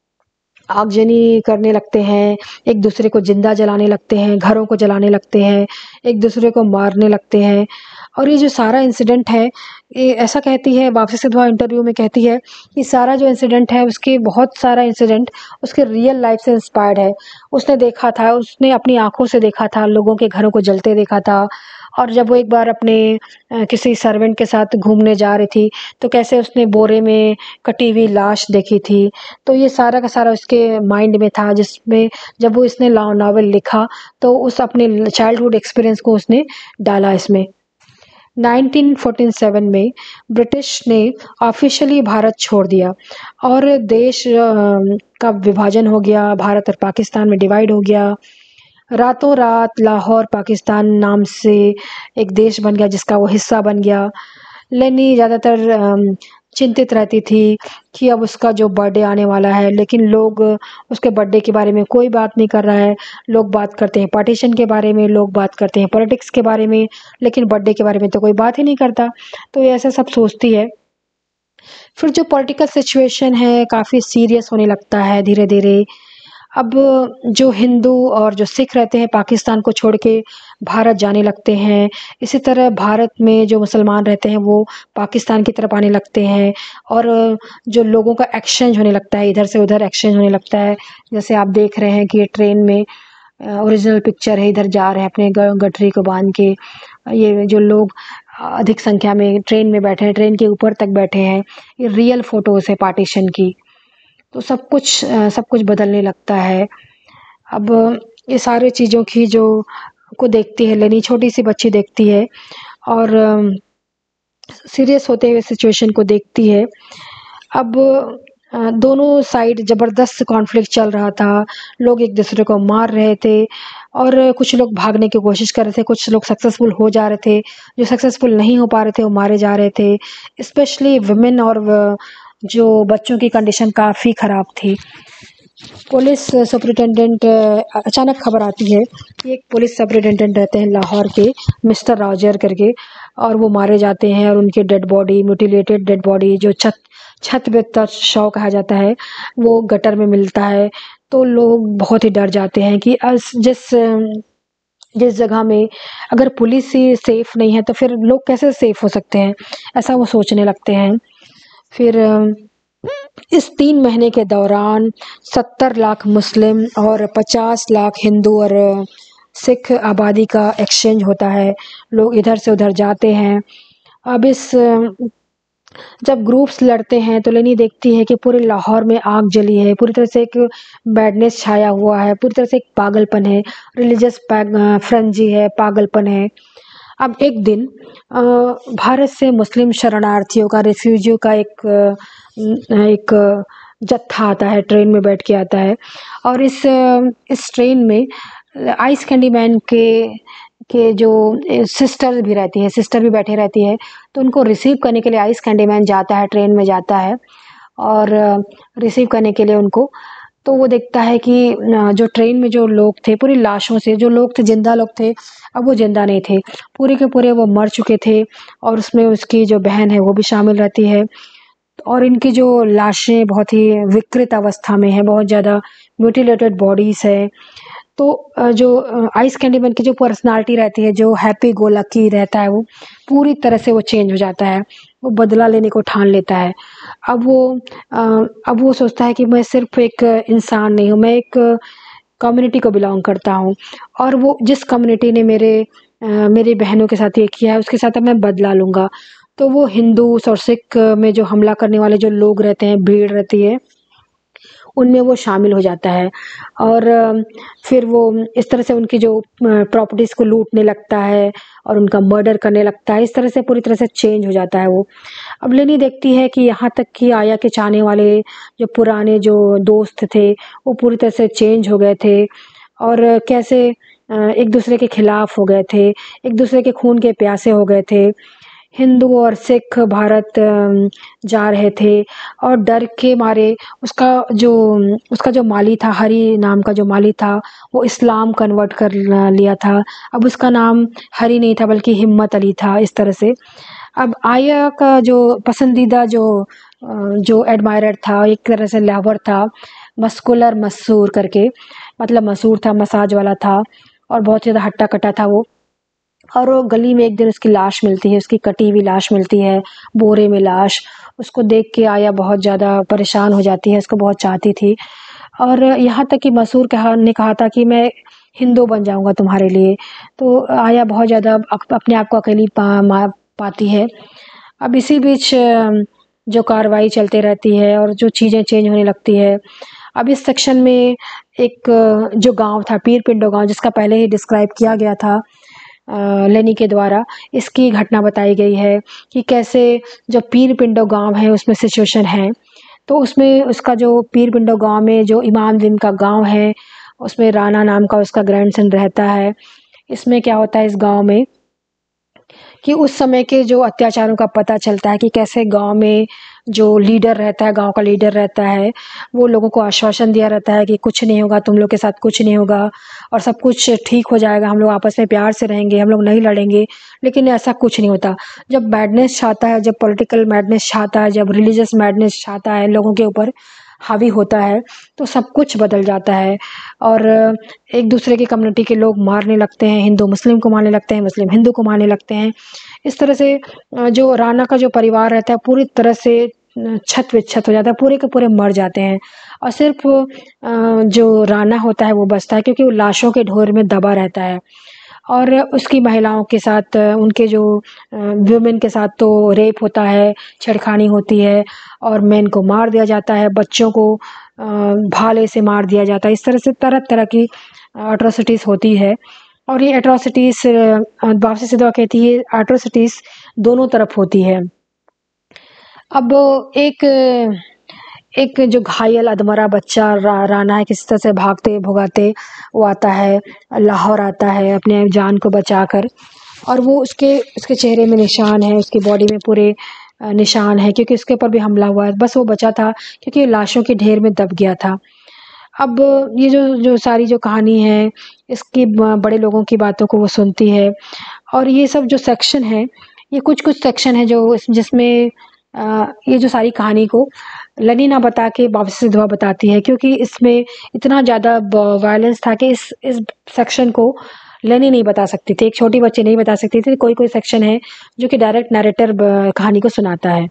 आगजनी करने लगते हैं, एक-दूसरे को ज़िंदा जलाने लगते हैं, घरों को जलाने लगते हैं, एक-दूसरे को मारने लगते हैं और ये जो सारा इंसिडेंट है, ये ऐसा कहती है वापसी सिद्धवा इंटरव्यू में कहती है कि सारा जो इंसिडेंट है उसके बहुत सारा इंसिडेंट उसके रियल लाइफ़ से इंस्पायर्ड है। उसने देखा था, उसने अपनी आँखों से देखा था, लोगों के घरों को जलते देखा था और जब वो एक बार अपने अ, किसी सर्वेंट के साथ घूमने जा रही थी, तो कैसे उसने बोरे में कटी हुई लाश देखी थी। तो ये सारा का सारा उसके माइंड में था जिसमें जब वो इसने लॉ नॉवेल लिखा, तो उस अपने चाइल्डहुड एक्सपीरियंस को उसने डाला इसमें। नाइनटीन फ़ोर्टी सेवन में ब्रिटिश ने ऑफ़िशियली भारत छोड़ दिया और देश अ, का विभाजन हो गया, भारत और पाकिस्तान में डिवाइड हो गया। रातों रात लाहौर पाकिस्तान नाम से एक देश बन गया जिसका वो हिस्सा बन गया। लेनी ज़्यादातर अम, चिंतित रहती थी कि अब उसका जो बर्थडे आने वाला है, लेकिन लोग उसके बर्थडे के बारे में कोई बात नहीं कर रहा है। लोग बात करते हैं पार्टीशन के बारे में, लोग बात करते हैं पॉलिटिक्स के बारे में, लेकिन बर्थडे के बारे में तो कोई बात ही नहीं करता। तो ये ऐसा सब सोचती है। फिर जो पॉलिटिकल सिचुएशन है काफ़ी सीरियस होने लगता है धीरे-धीरे। अब जो हिंदू और जो सिख रहते हैं पाकिस्तान को छोड़ के भारत जाने लगते हैं। इसी तरह भारत में जो मुसलमान रहते हैं वो पाकिस्तान की तरफ आने लगते हैं और जो लोगों का एक्सचेंज होने लगता है, इधर से उधर एक्सचेंज होने लगता है। जैसे आप देख रहे हैं कि ये ट्रेन में अ, ओरिजिनल पिक्चर है, इधर जा रहे हैं अपने ग गठरी को बाँध के। ये जो लोग अधिक संख्या में ट्रेन में बैठे हैं, ट्रेन के ऊपर तक बैठे हैं, ये रियल फ़ोटोज़ है पार्टीशन की। तो सब कुछ अ, सब कुछ बदलने लगता है। अब ये सारी चीज़ों की जो को देखती है लेनी छोटी-सी बच्ची देखती है और सीरियस होते हुए सिचुएशन को देखती है। अब अ, दोनों साइड ज़बरदस्त कॉन्फ्लिक्ट चल रहा था, लोग एक-दूसरे को मार रहे थे और कुछ लोग भागने की कोशिश कर रहे थे, कुछ लोग सक्सेसफुल हो जा रहे थे, जो सक्सेसफुल नहीं हो पा रहे थे वो मारे जा रहे थे। स्पेशली वुमेन और व जो बच्चों की कंडीशन काफ़ी ख़राब थी। पुलिस सुपरिटेंडेंट अ, अचानक खबर आती है कि एक पुलिस सुपरिटेंडेंट रहते हैं लाहौर के मिस्टर रॉजर करके और वो मारे जाते हैं और उनकी dead body mutilated dead body जो छत छत बिस्तर शव कहा जाता है, वो गटर में मिलता है। तो लोग बहुत ही डर जाते हैं कि अस जिस जिस जगह में अगर पुलिस ही सेफ नहीं है तो फिर लोग कैसे सेफ हो सकते हैं, ऐसा वो सोचने लगते हैं। फिर इस तीन महीने के दौरान सत्तर लाख मुस्लिम और पचास लाख हिंदू और सिख आबादी का एक्सचेंज होता है। लोग इधर से उधर जाते हैं। अब इस जब ग्रुप्स लड़ते हैं तो लेनी देखती है कि पूरे लाहौर में आग जली है, पूरी तरह से एक बैडनेस छाया हुआ है, पूरी तरह से एक पागलपन है, रिलीजियस फ्रेंजी है, पागलपन है। अब एक दिन भारत से मुस्लिम शरणार्थियों का, रेफ्यूजियों का एक एक जत्था आता है, ट्रेन में बैठ के आता है। और इस इस ट्रेन में आइस कैंडी मैन के के जो सिस्टर भी रहती है सिस्टर भी बैठे रहती है। तो उनको रिसीव करने के लिए आइस कैंडी मैन जाता है, ट्रेन में जाता है और रिसीव करने के लिए उनको। तो वो देखता है कि जो ट्रेन में जो लोग थे पूरी लाशों से, जो लोग थे जिंदा लोग थे, अब वो जिंदा नहीं थे, पूरे के पूरे वो मर चुके थे। और उसमें उसकी जो बहन है वो भी शामिल रहती है। और इनकी जो लाशें बहुत ही विकृत अवस्था में है, बहुत ज़्यादा म्यूटिलेटेड बॉडीज है। तो जो आइस कैंडी मैन की जो पर्सनालिटी रहती है, जो हैप्पी गो लकी रहता है, वो पूरी तरह से वो चेंज हो जाता है, वो बदला लेने को ठान लेता है। अब वो अब वो सोचता है कि मैं सिर्फ एक इंसान नहीं हूँ, मैं एक कम्युनिटी को बिलोंग करता हूँ और वो जिस कम्युनिटी ने मेरे मेरी बहनों के साथ ये किया है उसके साथ अब मैं बदला लूँगा। तो वो हिंदू और सिख में जो हमला करने वाले जो लोग रहते हैं, भीड़ रहती है, उनमें वो शामिल हो जाता है। और फिर वो इस तरह से उनकी जो प्रॉपर्टीज़ को लूटने लगता है और उनका मर्डर करने लगता है। इस तरह से पूरी तरह से चेंज हो जाता है वो। अब लेनी देखती है कि यहाँ तक कि आया के चाहने वाले जो पुराने जो दोस्त थे वो पूरी तरह से चेंज हो गए थे और कैसे एक दूसरे के खिलाफ हो गए थे, एक दूसरे के खून के प्यासे हो गए थे। हिंदू और सिख भारत जा रहे थे और डर के मारे उसका जो उसका जो माली था, हरी नाम का जो माली था, वो इस्लाम कन्वर्ट कर लिया था। अब उसका नाम हरी नहीं था बल्कि हिम्मत अली था, इस तरह से। अब आया का जो पसंदीदा जो जो एडमायरर था, एक तरह से लवर था, मस्कुलर मसूर करके, मतलब मसूर था, मसाज वाला था और बहुत ज़्यादा हट्टा कट्टा था वो। और वो गली में एक दिन उसकी लाश मिलती है, उसकी कटी हुई लाश मिलती है, बोरे में लाश। उसको देख के आया बहुत ज़्यादा परेशान हो जाती है, उसको बहुत चाहती थी। और यहाँ तक कि मसूर कहा ने कहा था कि मैं हिंदू बन जाऊँगा तुम्हारे लिए। तो आया बहुत ज़्यादा अपने आप को अकेली पा पाती है। अब इसी बीच जो कार्रवाई चलते रहती है और जो चीज़ें चेंज होने लगती है। अब इस सेक्शन में एक जो गाँव था, पीर पिंडो गाँव, जिसका पहले ही डिस्क्राइब किया गया था लेनी के द्वारा, इसकी घटना बताई गई है कि कैसे जो पीर पिंडो गांव है उसमें सिचुएशन है। तो उसमें उसका जो पीर पिंडो गांव में जो इमाम दिन का गांव है, उसमें राणा नाम का उसका ग्रैंडसन रहता है। इसमें क्या होता है इस गांव में कि उस समय के जो अत्याचारों का पता चलता है कि कैसे गांव में जो लीडर रहता है, गांव का लीडर रहता है, वो लोगों को आश्वासन दिया रहता है कि कुछ नहीं होगा, तुम लोग के साथ कुछ नहीं होगा और सब कुछ ठीक हो जाएगा, हम लोग आपस में प्यार से रहेंगे, हम लोग नहीं लड़ेंगे। लेकिन ऐसा कुछ नहीं होता। जब मैडनेस छाता है, जब पॉलिटिकल मैडनेस छाता है, जब रिलीजियस मैडनेस छाता है, लोगों के ऊपर हावी होता है, तो सब कुछ बदल जाता है और एक दूसरे की कम्युनिटी के लोग मारने लगते हैं, हिंदू मुस्लिम को मारने लगते हैं, मुस्लिम हिंदू को मारने लगते हैं। इस तरह से जो राणा का जो परिवार रहता है पूरी तरह से छत विच्छत हो जाता है, पूरे के पूरे मर जाते हैं और सिर्फ जो राणा होता है वो बचता है, क्योंकि वो लाशों के ढेर में दबा रहता है। और उसकी महिलाओं के साथ, उनके जो वुमेन के साथ तो रेप होता है, छेड़खानी होती है और मेन को मार दिया जाता है, बच्चों को भाले से मार दिया जाता है। इस तरह से तरह तरह की एट्रोसिटीज़ होती है और ये एट्रोसिटीज़ वापसी सिद्धवा कहती है, एट्रोसिटीज़ दोनों तरफ होती है। अब एक एक जो घायल अधमरा बच्चा रा, राना है, किसी तरह से भागते भगाते वो आता है, लाहौर आता है अपने जान को बचाकर। और वो उसके उसके चेहरे में निशान है, उसकी बॉडी में पूरे निशान है, क्योंकि उसके ऊपर भी हमला हुआ है। बस वो बचा था क्योंकि लाशों के ढेर में दब गया था। अब ये जो जो सारी जो कहानी है, इसकी बड़े लोगों की बातों को वो सुनती है। और ये सब जो सेक्शन है, ये कुछ कुछ सेक्शन है जो जिसमें अ, ये जो सारी कहानी को लेनी ना बता के वापसी से दुआ बताती है, क्योंकि इसमें इतना ज़्यादा वायलेंस था कि इस इस सेक्शन को लेनी नहीं बता सकती थी, एक छोटी बच्ची नहीं बता सकती थी। कोई कोई सेक्शन है जो कि डायरेक्ट नरेटर कहानी को सुनाता है।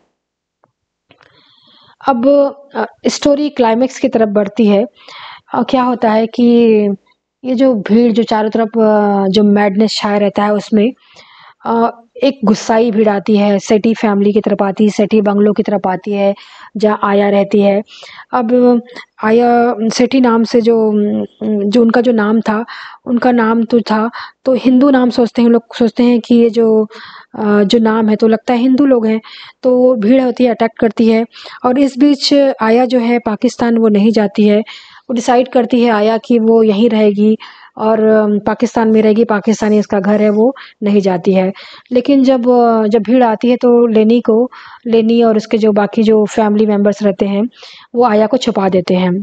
अब स्टोरी क्लाइमेक्स की तरफ बढ़ती है। अ, क्या होता है कि ये जो भीड़ जो चारों तरफ जो मैडनेस छाया रहता है उसमें अ, एक गुस्साई भीड़ आती है, सेठी फैमिली की तरफ आती है, सेठी बंगलो की तरफ आती है, जहाँ आया रहती है। अब आया सेठी नाम से जो जो उनका जो नाम था, उनका नाम तो था, तो हिंदू नाम सोचते हैं लोग, सोचते हैं कि ये जो अ, जो नाम है तो लगता है हिंदू लोग हैं, तो भीड़ होती है, अटैक करती है। और इस बीच आया जो है पाकिस्तान वो नहीं जाती है, वो डिसाइड करती है आया कि वो यहीं रहेगी और पाकिस्तान में रहेगी, पाकिस्तानी इसका घर है, वो नहीं जाती है। लेकिन जब जब भीड़ आती है तो लेनी को लेनी और उसके जो बाकी जो फैमिली मेंबर्स रहते हैं, वो आया को छुपा देते हैं।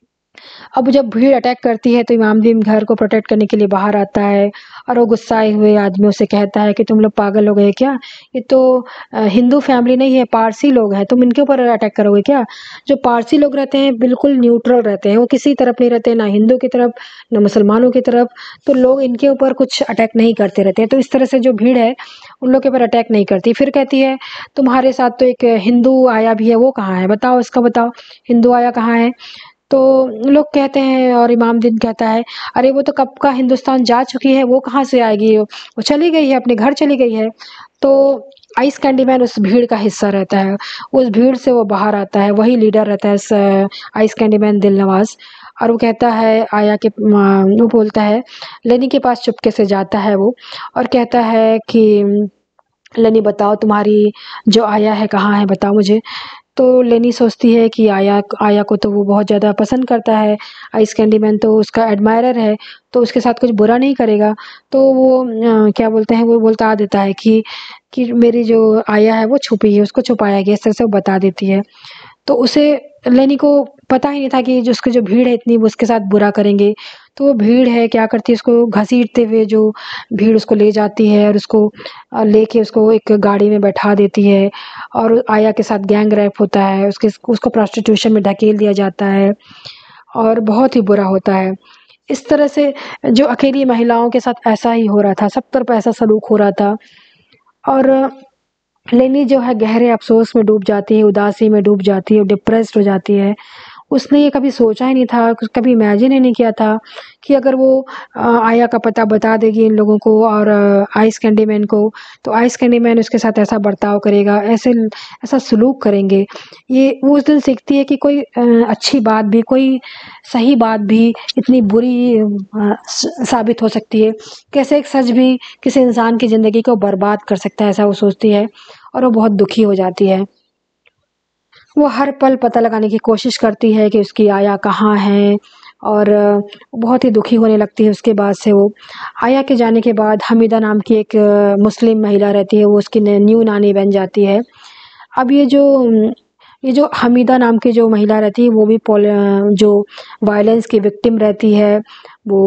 अब जब भीड़ अटैक करती है तो इमामुद्दीन घर को प्रोटेक्ट करने के लिए बाहर आता है और वो गुस्साए हुए आदमियों से कहता है कि तुम लोग पागल हो गए क्या? ये तो अ, हिंदू फैमिली नहीं है, पारसी लोग हैं, तुम इनके ऊपर अटैक करोगे क्या? जो पारसी लोग रहते हैं बिल्कुल न्यूट्रल रहते हैं, वो किसी तरफ नहीं रहते, ना हिंदू की तरफ, ना मुसलमानों की तरफ, तो लोग इनके ऊपर कुछ अटैक नहीं करते रहते हैं। तो इस तरह से जो भीड़ है, उन लोग के ऊपर अटैक नहीं करती। फिर कहती है, तुम्हारे साथ तो एक हिंदू आया भी है, वो कहाँ है? बताओ, इसका बताओ, हिंदू आया कहाँ है? तो लोग कहते हैं और इमामुद्दीन कहता है, अरे वो तो कब का हिंदुस्तान जा चुकी है, वो कहाँ से आएगी? वो चली गई है, अपने घर चली गई है। तो आइस कैंडी मैन उस भीड़ का हिस्सा रहता है, उस भीड़ से वो बाहर आता है, वही लीडर रहता है इस आइस कैंडी मैन दिलनवाज। और वो कहता है आया के वो बोलता है, लेनी के पास चुपके से जाता है वो और कहता है कि लेनी बताओ तुम्हारी जो आया है कहाँ है, बताओ मुझे। तो लेनी सोचती है कि आया आया को तो वो बहुत ज़्यादा पसंद करता है, आइस कैंडी मैन तो उसका एडमायरर है, तो उसके साथ कुछ बुरा नहीं करेगा। तो वो अ, क्या बोलते हैं, वो बोलता देता है कि कि मेरी जो आया है वो छुपी है, उसको छुपाया गया, इस तरह से वो बता देती है। तो उसे लेनी को पता ही नहीं था कि जो उसकी जो भीड़ है इतनी वो उसके साथ बुरा करेंगे। तो वो भीड़ है क्या करती है, उसको घसीटते हुए जो भीड़ उसको ले जाती है और उसको अ, लेके उसको एक गाड़ी में बैठा देती है और आया के साथ गैंग रेप होता है, उसके उसको प्रोस्टिट्यूशन में ढकेल दिया जाता है और बहुत ही बुरा होता है। इस तरह से जो अकेली महिलाओं के साथ ऐसा ही हो रहा था, सब तरफ ऐसा सलूक हो रहा था। और लेनी जो है गहरे अफ़सोस में डूब जाती है, उदासी में डूब जाती है, डिप्रेस्ड हो जाती है। उसने ये कभी सोचा ही नहीं था, कभी इमेजिन ही नहीं किया था कि अगर वो अ, आया का पता बता देगी इन लोगों को और आइस कैंडी मैन को, तो आइस कैंडी मैन उसके साथ ऐसा बर्ताव करेगा, ऐसे ऐसा सलूक करेंगे। ये वो उस दिन सीखती है कि कोई अ, अच्छी बात भी, कोई सही बात भी इतनी बुरी अ, साबित हो सकती है। कैसे एक सच भी किसी इंसान की ज़िंदगी को बर्बाद कर सकता है, ऐसा वो सोचती है और वो बहुत दुखी हो जाती है। वो हर पल पता लगाने की कोशिश करती है कि उसकी आया कहाँ है और बहुत ही दुखी होने लगती है उसके बाद से वो। आया के जाने के बाद हमीदा नाम की एक मुस्लिम महिला रहती है, वो उसकी न्यू नानी बन जाती है। अब ये जो ये जो हमीदा नाम की जो महिला रहती है वो भी पोल जो वायलेंस की विक्टिम रहती है। वो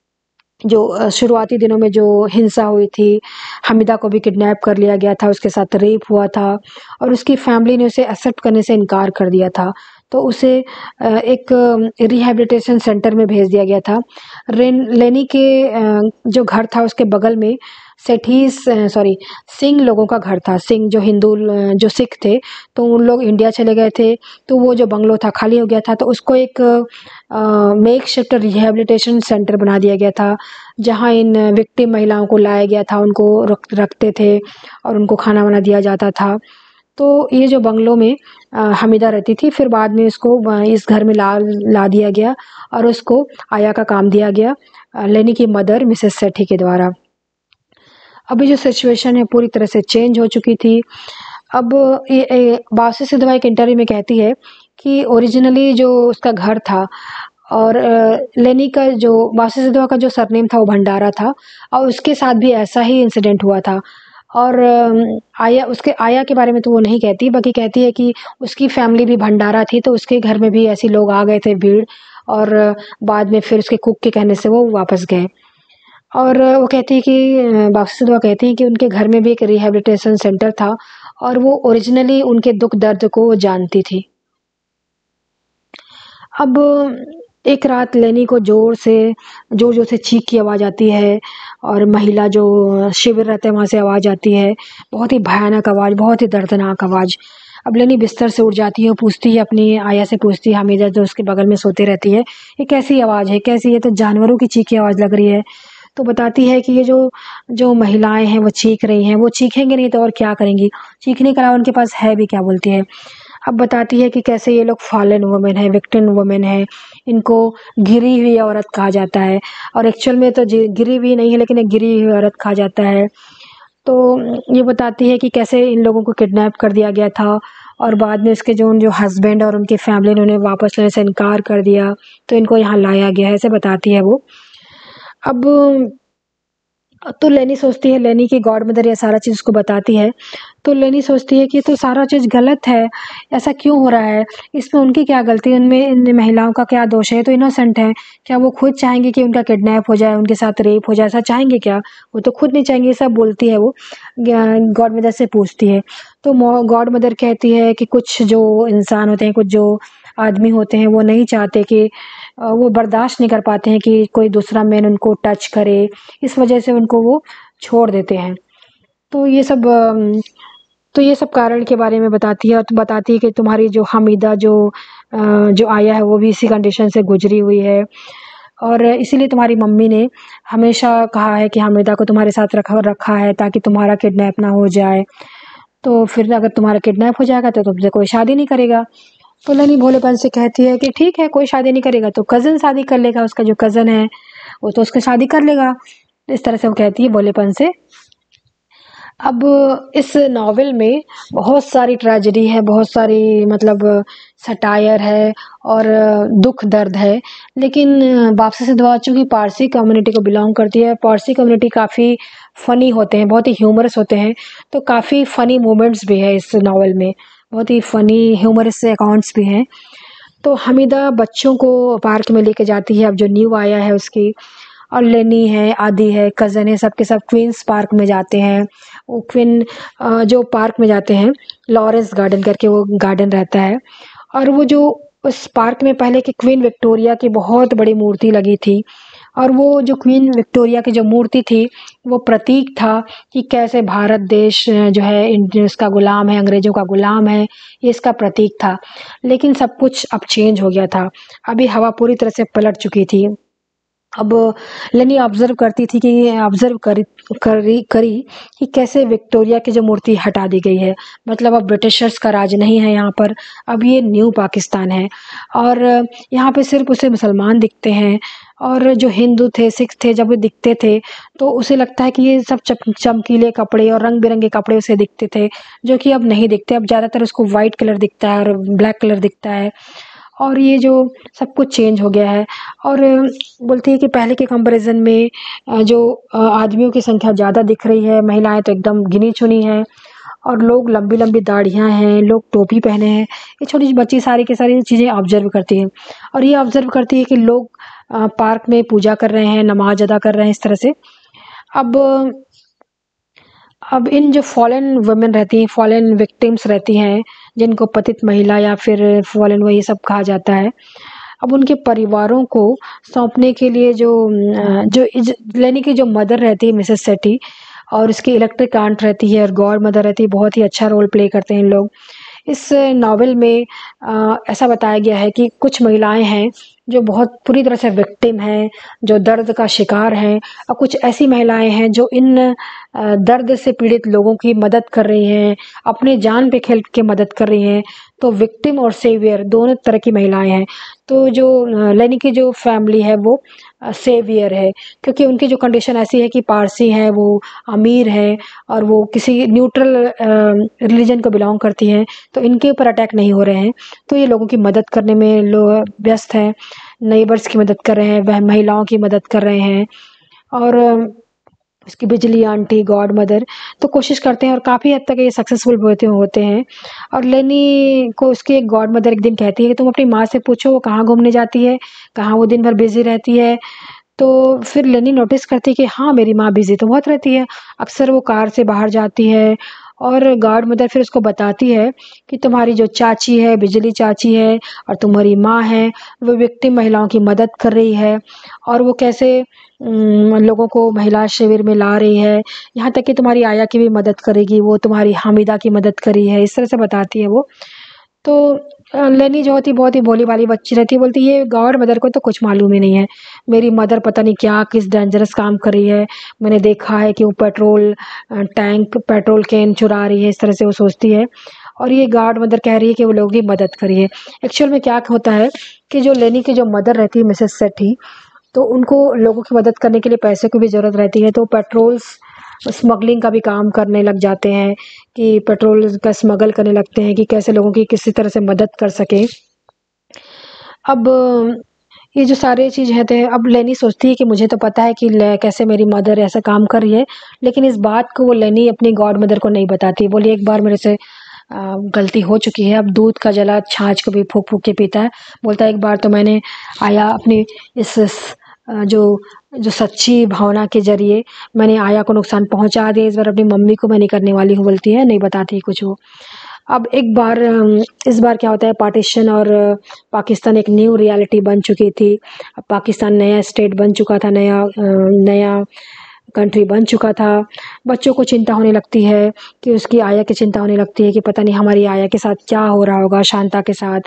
जो शुरुआती दिनों में जो हिंसा हुई थी, हमीदा को भी किडनैप कर लिया गया था, उसके साथ रेप हुआ था और उसकी फैमिली ने उसे एक्सेप्ट करने से इनकार कर दिया था। तो उसे अ, एक रिहैबिलिटेशन सेंटर में भेज दिया गया था। रेन लेनी के अ, जो घर था उसके बगल में सेठीस सॉरी सिंह लोगों का घर था। सिंह जो हिंदू जो सिख थे, तो उन लोग इंडिया चले गए थे, तो वो जो बंगलो था खाली हो गया था, तो उसको एक मेकशिफ्ट रिहैबिलिटेशन सेंटर बना दिया गया था, जहाँ इन विक्टिम महिलाओं को लाया गया था, उनको रख रखते थे और उनको खाना वाना दिया जाता था। तो ये जो बंगलो में अ, हमीदा रहती थी, फिर बाद में इसको अ, इस घर में ला ला दिया गया और उसको आया का काम दिया गया अ, लेनी की मदर मिसेस सेठी के द्वारा। अभी जो सिचुएशन है पूरी तरह से चेंज हो चुकी थी। अब ये ए, वापसी सिद्धू एक इंटरव्यू में कहती है कि ओरिजिनली जो उसका घर था और अ, लेनी का जो वापसी सिद्धू का जो सरनेम था वो भंडारा था और उसके साथ भी ऐसा ही इंसिडेंट हुआ था। और अम, आया उसके आया के बारे में तो वो नहीं कहती, बाकी कहती है कि उसकी फैमिली भी भंडारा थी, तो उसके घर में भी ऐसे लोग आ गए थे भीड़ और अ, बाद में फिर उसके कुक के कहने से वो वापस गए। और वो कहती है कि वापसी दुआ कहती हैं कि उनके घर में भी एक रिहैबिलिटेशन सेंटर था और वो ओरिजिनली उनके दुख दर्द को जानती थी। अब एक रात लेनी को ज़ोर से ज़ोर-ज़ोर से चीख की आवाज़ आती है और महिला जो शिविर रहता है वहाँ से आवाज़ आती है, बहुत ही भयानक आवाज़, बहुत ही दर्दनाक आवाज़। अब लेनी बिस्तर से उठ जाती है और पूछती है अपनी आया से पूछती है, हामिदा जो उसके बगल में सोती रहती है, ये कैसी आवाज़ है? कैसी? ये तो जानवरों की चीख की आवाज़ लग रही है। तो बताती है कि ये जो जो महिलाएँ हैं वो चीख रही हैं, वो चीखेंगी नहीं तो और क्या करेंगी? चीखने के अलावा उनके पास है भी क्या? बोलती है। अब बताती है कि कैसे ये लोग फ़ॉलन वुमेन है, विक्टिम वुमेन है, इनको गिरी हुई औरत कहा जाता है और एक्चुअल में तो जी गिरी हुई नहीं है लेकिन एक गिरी हुई औरत कहा जाता है। तो ये बताती है कि कैसे इन लोगों को किडनैप कर दिया गया था और बाद में इसके जो उन जो हस्बैंड और उनकी फैमिली ने उन्हें वापस लेने से इनकार कर दिया, तो इनको यहाँ लाया गया है, ऐसे बताती है वो। अब तो लेनी सोचती है, लेनी की गॉडमदर ये सारा चीज़ उसको बताती है, तो लेनी सोचती है कि ये तो सारा चीज़ गलत है, ऐसा क्यों हो रहा है? इसमें उनकी क्या गलती है? इनमें इन महिलाओं का क्या दोष है? ये तो इनोसेंट हैं। क्या वो खुद चाहेंगी कि उनका किडनैप हो जाए, उनके साथ रेप हो जाए, ऐसा चाहेंगे क्या? वो तो खुद नहीं चाहेंगी, ये सब बोलती है वो, ग गॉडमदर से पूछती है। तो मॉ गॉडमदर कहती है कि कुछ जो इंसान होते हैं, कुछ जो आदमी होते हैं, वो नहीं चाहते कि अ, वो बर्दाश्त नहीं कर पाते हैं कि कोई दूसरा मैन उनको टच करे, इस वजह से उनको वो छोड़ देते हैं। तो ये सब अम, तो ये सब कारण के बारे में बताती है और तो बताती है कि तुम्हारी जो हामिदा जो अ, जो आया है वो भी इसी कंडीशन से गुजरी हुई है और इसीलिए तुम्हारी मम्मी ने हमेशा कहा है कि हामिदा को तुम्हारे साथ रखा रखा है ताकि तुम्हारा किडनैप ना हो जाए। तो फिर अगर तुम्हारा किडनैप हो जाएगा तो तुमसे कोई शादी नहीं करेगा। तो लेनी भोलेपन से कहती है कि ठीक है, कोई शादी नहीं करेगा तो कज़िन शादी कर लेगा, उसका जो कज़िन है वो तो उसकी शादी कर लेगा। इस तरह से वो कहती है भोलेपन से। अब इस नॉवेल में बहुत सारी ट्रेजेडी है, बहुत सारी मतलब सटायर है और दुःख दर्द है। लेकिन वापसी से दुआ चूँकि पारसी कम्युनिटी को बिलॉन्ग करती है, पारसी कम्युनिटी काफ़ी फ़नी होते हैं, बहुत ही ह्यूमरस होते हैं, तो काफ़ी फ़नी मोमेंट्स भी है इस नॉवेल में, बहुत ही फ़नी ह्यूमरस अकाउंट्स भी हैं। तो हमीदा बच्चों को पार्क में लेके जाती है, अब जो न्यू आया है उसकी और लेनी है, आदि है, कज़न है, सब के सब क्वींस पार्क में जाते हैं। वो क्वीन अ, जो पार्क में जाते हैं, लॉरेंस गार्डन करके वो गार्डन रहता है और वो जो उस पार्क में पहले की क्वीन विक्टोरिया की बहुत बड़ी मूर्ति लगी थी और वो जो क्वीन विक्टोरिया की जो मूर्ति थी, वो प्रतीक था कि कैसे भारत देश अ, जो है इन इसका गुलाम है, अंग्रेज़ों का गुलाम है, ये इसका प्रतीक था। लेकिन सब कुछ अब चेंज हो गया था, अभी हवा पूरी तरह से पलट चुकी थी। अब लेनी ऑब्ज़र्व करती थी कि ऑब्ज़र्व करी करी करी कि कैसे विक्टोरिया की जो मूर्ति हटा दी गई है। मतलब अब ब्रिटिशर्स का राज नहीं है यहाँ पर, अब ये न्यू पाकिस्तान है और यहाँ पे सिर्फ़ उसे मुसलमान दिखते हैं और जो हिंदू थे, सिख थे, जब वो दिखते थे, तो उसे लगता है कि ये सब चप चमकीले कपड़े और रंग-बिरंगे कपड़े उसे दिखते थे, जो कि अब नहीं दिखते। अब ज़्यादातर उसको व्हाइट कलर दिखता है और ब्लैक कलर दिखता है और ये जो सब कुछ चेंज हो गया है और बोलती है कि पहले के कंपैरिज़न में अ, जो अ, आदमियों की संख्या ज़्यादा दिख रही है, महिलाएँ तो एकदम गिनी-चुनी हैं और लोग लंबी-लंबी दाढ़ियाँ हैं, लोग टोपी पहने हैं। ये छोटी बच्ची सारी की सारी चीज़ें ऑब्ज़र्व करती है और ये ऑब्ज़र्व करती है कि लोग अ, पार्क में पूजा कर रहे हैं, नमाज़ अदा कर रहे हैं, इस तरह से। अब अब इन जो फ़ॉलन वुमेन रहती हैं, फ़ॉलन विक्टिम्स रहती हैं, जिनको पतित महिला या फिर फ़ॉलन वो ये सब कहा जाता है। अब उनके परिवारों को सौंपने के लिए जो अ, जो इज लेनी की जो मदर रहती है मिसेस सेठी और उसकी इलेक्ट्रिक आंट रहती है और गॉड मदर रहती है, बहुत ही अच्छा रोल प्ले करते हैं इन लोग। इस नॉवेल में अ, ऐसा बताया गया है कि कुछ महिलाएँ हैं, जो बहुत पूरी तरह से विक्टिम हैं, जो दर्द का शिकार हैं और कुछ ऐसी महिलाएँ हैं जो इन अ, दर्द से पीड़ित लोगों की मदद कर रही हैं, अपनी जान पे खेल के मदद कर रही हैं। तो विक्टिम और सेवियर दोनों तरह की महिलाएँ हैं। तो जो अ, लेनी की जो फैमिली है वो अ, सेवियर है क्योंकि उनकी जो कंडीशन ऐसी है कि पारसी हैं, वो अमीर हैं और वो किसी न्यूट्रल अ, रिलीजन को बिलॉन्ग करती हैं, तो इनके ऊपर अटैक नहीं हो रहे हैं। तो ये लोगों की मदद करने में लो व्यस्त हैं, नेबर्स की मदद कर रहे हैं, वह महिलाओं की मदद कर रहे हैं और उसकी बिजली आंटी, गॉड मदर तो कोशिश करते हैं और काफ़ी हद तक ये सक्सेसफुल होते होते हैं और लेनी को उसकी एक गॉड मदर एक दिन कहती है कि तुम अपनी माँ से पूछो वो कहाँ घूमने जाती है, कहाँ वो दिन भर बिज़ी रहती है। तो फिर लेनी नोटिस करती है कि हाँ, मेरी माँ बिज़ी तो बहुत रहती है, अक्सर वो कार से बाहर जाती है और गार्ड मदर फिर उसको बताती है कि तुम्हारी जो चाची है, बिजली चाची है, और तुम्हारी माँ है, वो विक्टिम महिलाओं की मदद कर रही है, और वो कैसे उम, लोगों को महिला शिविर में ला रही है, यहाँ तक कि तुम्हारी आया की भी मदद करेगी, वो तुम्हारी हामिदा की मदद करी है, इस तरह से बताती है वो। तो अ, लेनी जो होती बहुत ही भोली-भाली बच्ची रहती है, बोलती है ये गॉड मदर को तो कुछ मालूम ही नहीं है। मेरी मदर पता नहीं क्या किस डेंजरस काम कर रही है। मैंने देखा है कि वो petrol uh, tank petrol can चुरा रही है, इस तरह से वो सोचती है। और ये गॉड मदर कह रही है कि वो लोगों की मदद करिए। एक्चुअल में क्या होता है कि जो लेनी की जो मदर रहती है मिसेस सेठी, तो उनको लोगों की मदद करने के लिए पैसे की भी ज़रूरत रहती है, तो पेट्रोल्स स्मगलिंग का भी काम करने लग जाते हैं कि पेट्रोल का स्मगल करने लगते हैं कि कैसे लोगों की किसी तरह से मदद कर सकें। अब ये जो सारे चीज़ रहते हैं, अब लेनी सोचती है कि मुझे तो पता है कि ले कैसे मेरी मदर ऐसा काम कर रही है, लेकिन इस बात को वो लेनी अपनी गॉड मदर को नहीं बताती। बोली एक बार मेरे से अ, गलती हो चुकी है, अब दूध का जला छाछ को भी फूँक-फूँक के पीता है। बोलता है एक बार तो मैंने आया अपनी इस इस अ, जो जो सच्ची भावना के ज़रिए मैंने आया को नुकसान पहुँचा दिया, इस बार अपनी मम्मी को मैं नहीं करने वाली हूँ, बोलती है, नहीं बताती है कुछ वो। अब एक बार अम, इस बार क्या होता है पार्टीशन और अ, पाकिस्तान एक न्यू रियलिटी बन चुकी थी। अब पाकिस्तान नया स्टेट बन चुका था, नया अ, नया कंट्री बन चुका था। बच्चों को चिंता होने लगती है कि उसकी आया की चिंता होने लगती है कि पता नहीं हमारी आया के साथ क्या हो रहा होगा, शांता के साथ।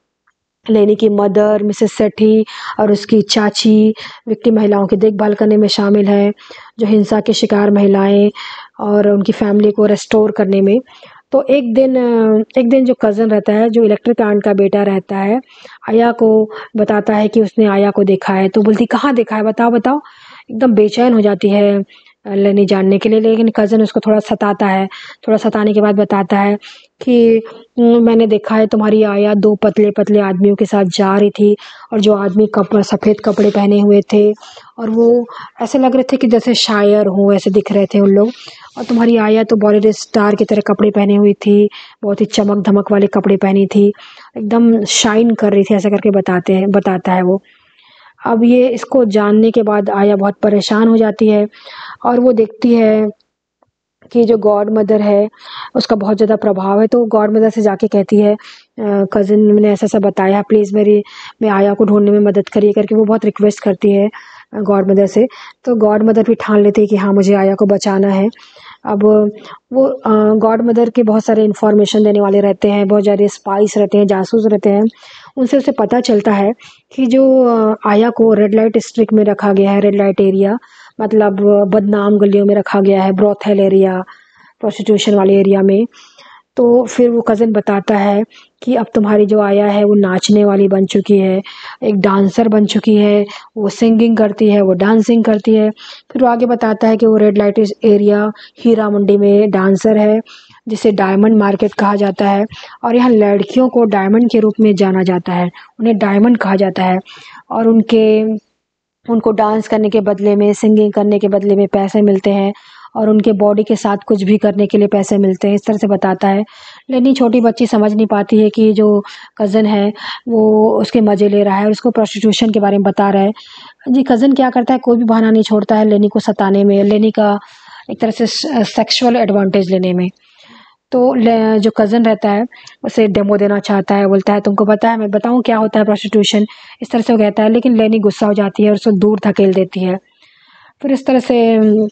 लेनी की मदर मिसेस सेठी और उसकी चाची विक्टिम महिलाओं की देखभाल करने में शामिल है, जो हिंसा के शिकार महिलाएँ और उनकी फैमिली को रिस्टोर करने में। तो एक दिन अ, एक दिन जो कज़न रहता है, जो इलेक्ट्रिक आंट का बेटा रहता है, आया को बताता है कि उसने आया को देखा है, तो बोलती कहाँ देखा है बताओ, बताओ? एकदम बेचैन हो जाती है अ, लेनी जानने के लिए, लेकिन कज़न उसको थोड़ा सताता है। थोड़ा सताने के बाद बताता है कि उम, मैंने देखा है तुम्हारी आया दो पतले-पतले आदमियों के साथ जा रही थी, और जो आदमी कप सफ़ेद कपड़े पहने हुए थे, और वो ऐसे लग रहे थे कि जैसे शायर हों, ऐसे दिख रहे थे उन लोग। और तुम्हारी आया तो बॉलीवुड स्टार की तरह कपड़े पहनी हुई थी, बहुत ही चमक-धमक वाले कपड़े पहनी थी, एकदम शाइन कर रही थी, ऐसा करके बताते हैं बताता है वो। अब ये इसको जानने के बाद आया बहुत परेशान हो जाती है, और वो देखती है कि जो गॉड मदर है, उसका बहुत ज़्यादा प्रभाव है, तो गॉड मदर से जाके कहती है अ, कज़िन ने ऐसा-ऐसा बताया, प्लीज़ मेरी मैं आया को ढूँढने में मदद करिए, करके वो बहुत रिक्वेस्ट करती है अ, गॉड मदर से। तो गॉड मदर भी ठान लेती है कि हाँ, मुझे आया को बचाना है। अब वो अ, गॉड मदर के बहुत सारे इन्फॉर्मेशन देने वाले रहते हैं, बहुत ज़्यादा स्पाइस रहते हैं, जासूस रहते हैं। उनसे उसे पता चलता है कि जो अ, आया को रेड लाइट डिस्ट्रिक्ट में रखा गया है, रेड लाइट एरिया, मतलब बदनाम गलियों में रखा गया है, ब्रोथल एरिया, प्रोस्टिट्यूशन वाले एरिया में। तो फिर वो कज़िन बताता है कि अब तुम्हारी जो आया है वो नाचने वाली बन चुकी है, एक डांसर बन चुकी है, वो सिंगिंग करती है, वो डांसिंग करती है। फिर वो आगे बताता है कि वो रेड लाइट इस एरिया हीरा मंडी में डांसर है, जिसे डायमंड मार्केट कहा जाता है, और यहाँ लड़कियों को डायमंड के रूप में जाना जाता है, उन्हें डायमंड कहा जाता है, और उनके उनको डांस करने के बदले में, सिंगिंग करने के बदले में पैसे मिलते हैं, और उनके बॉडी के साथ कुछ भी करने के लिए पैसे मिलते हैं, इस तरह से बताता है। लेनी छोटी बच्ची समझ नहीं पाती है कि जो कज़न है, वो उसके मज़े ले रहा है और उसको प्रोस्टिट्यूशन के बारे में बता रहा है। जी, कज़न क्या करता है, कोई भी बहाना नहीं छोड़ता है लेनी को सताने में, लेनी का एक तरह से स सेक्सुअल एडवांटेज लेने में। तो ले जो कज़न रहता है, उसे डेमो देना चाहता है, बोलता है तुमको पता है, मैं बताऊँ क्या होता है प्रोस्टिट्यूशन? इस तरह से वो कहता है, लेकिन लेनी गुस्सा हो जाती है और उसे दूर धकेल देती है। फिर इस तरह से उम,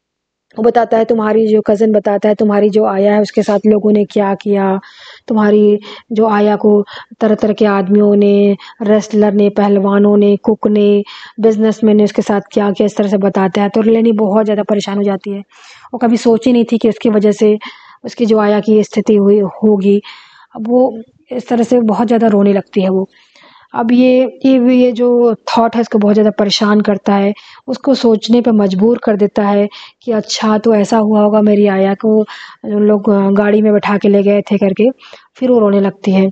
वो बताता है, तुम्हारी जो कज़न बताता है, तुम्हारी जो आया है उसके साथ लोगों ने क्या किया, तुम्हारी जो आया को तरह-तरह के आदमियों ने, रेसलर ने, पहलवानों ने, कुक ने, बिज़नेसमैन ने उसके साथ क्या किया, इस तरह से बताता है। तो लेनी बहुत ज़्यादा परेशान हो जाती है। वो कभी सोची नहीं थी कि उसकी वजह से उसकी जो आया की ये स्थिति हुई होगी। अब वो इस तरह से बहुत ज़्यादा रोने लगती है वो। अब ये ये भी ये जो थॉट है इसको बहुत ज़्यादा परेशान करता है, उसको सोचने पे मजबूर कर देता है कि अच्छा तो ऐसा हुआ होगा मेरी आया को उन लोग अ, गाड़ी में बैठा के ले गए थे करके, फिर वो रोने लगती है।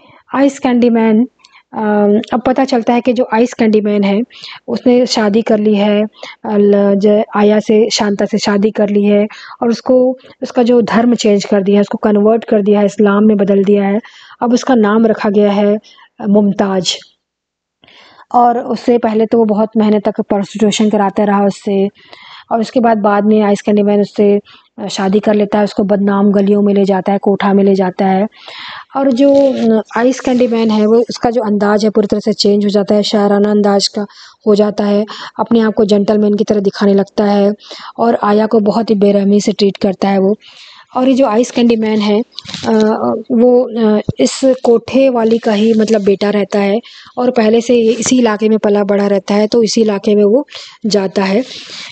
आइस कैंडी मैन अ, अब पता चलता है कि जो आइस कैंडी मैन है, उसने शादी कर ली है अ, ल ज आया से शांता से शादी कर ली है, और उसको उसका जो धर्म चेंज कर दिया है, उसको कन्वर्ट कर दिया है, इस्लाम में बदल दिया है। अब उसका नाम रखा गया है अ, मुमताज़। और उससे पहले तो वो बहुत महीने तक प्रोस्टिट्यूशन कराता रहा उससे, और उसके बाद बाद में आइस कैंडी मैन उससे शादी कर लेता है, उसको बदनाम गलियों में ले जाता है, कोठा में ले जाता है। और जो आइस कैंडी मैन है वो उसका जो अंदाज़ है पूरी तरह से चेंज हो जाता है, शायराना अंदाज का हो जाता है, अपने आप को जेंटलमैन की तरह दिखाने लगता है और आया को बहुत ही बेरहमी से ट्रीट करता है वो। और ये जो आइस कैंडी मैन है आ, वो आ, इस कोठे वाली का ही मतलब बेटा रहता है और पहले से इसी इलाके में पला बड़ा रहता है, तो इसी इलाके में वो जाता है।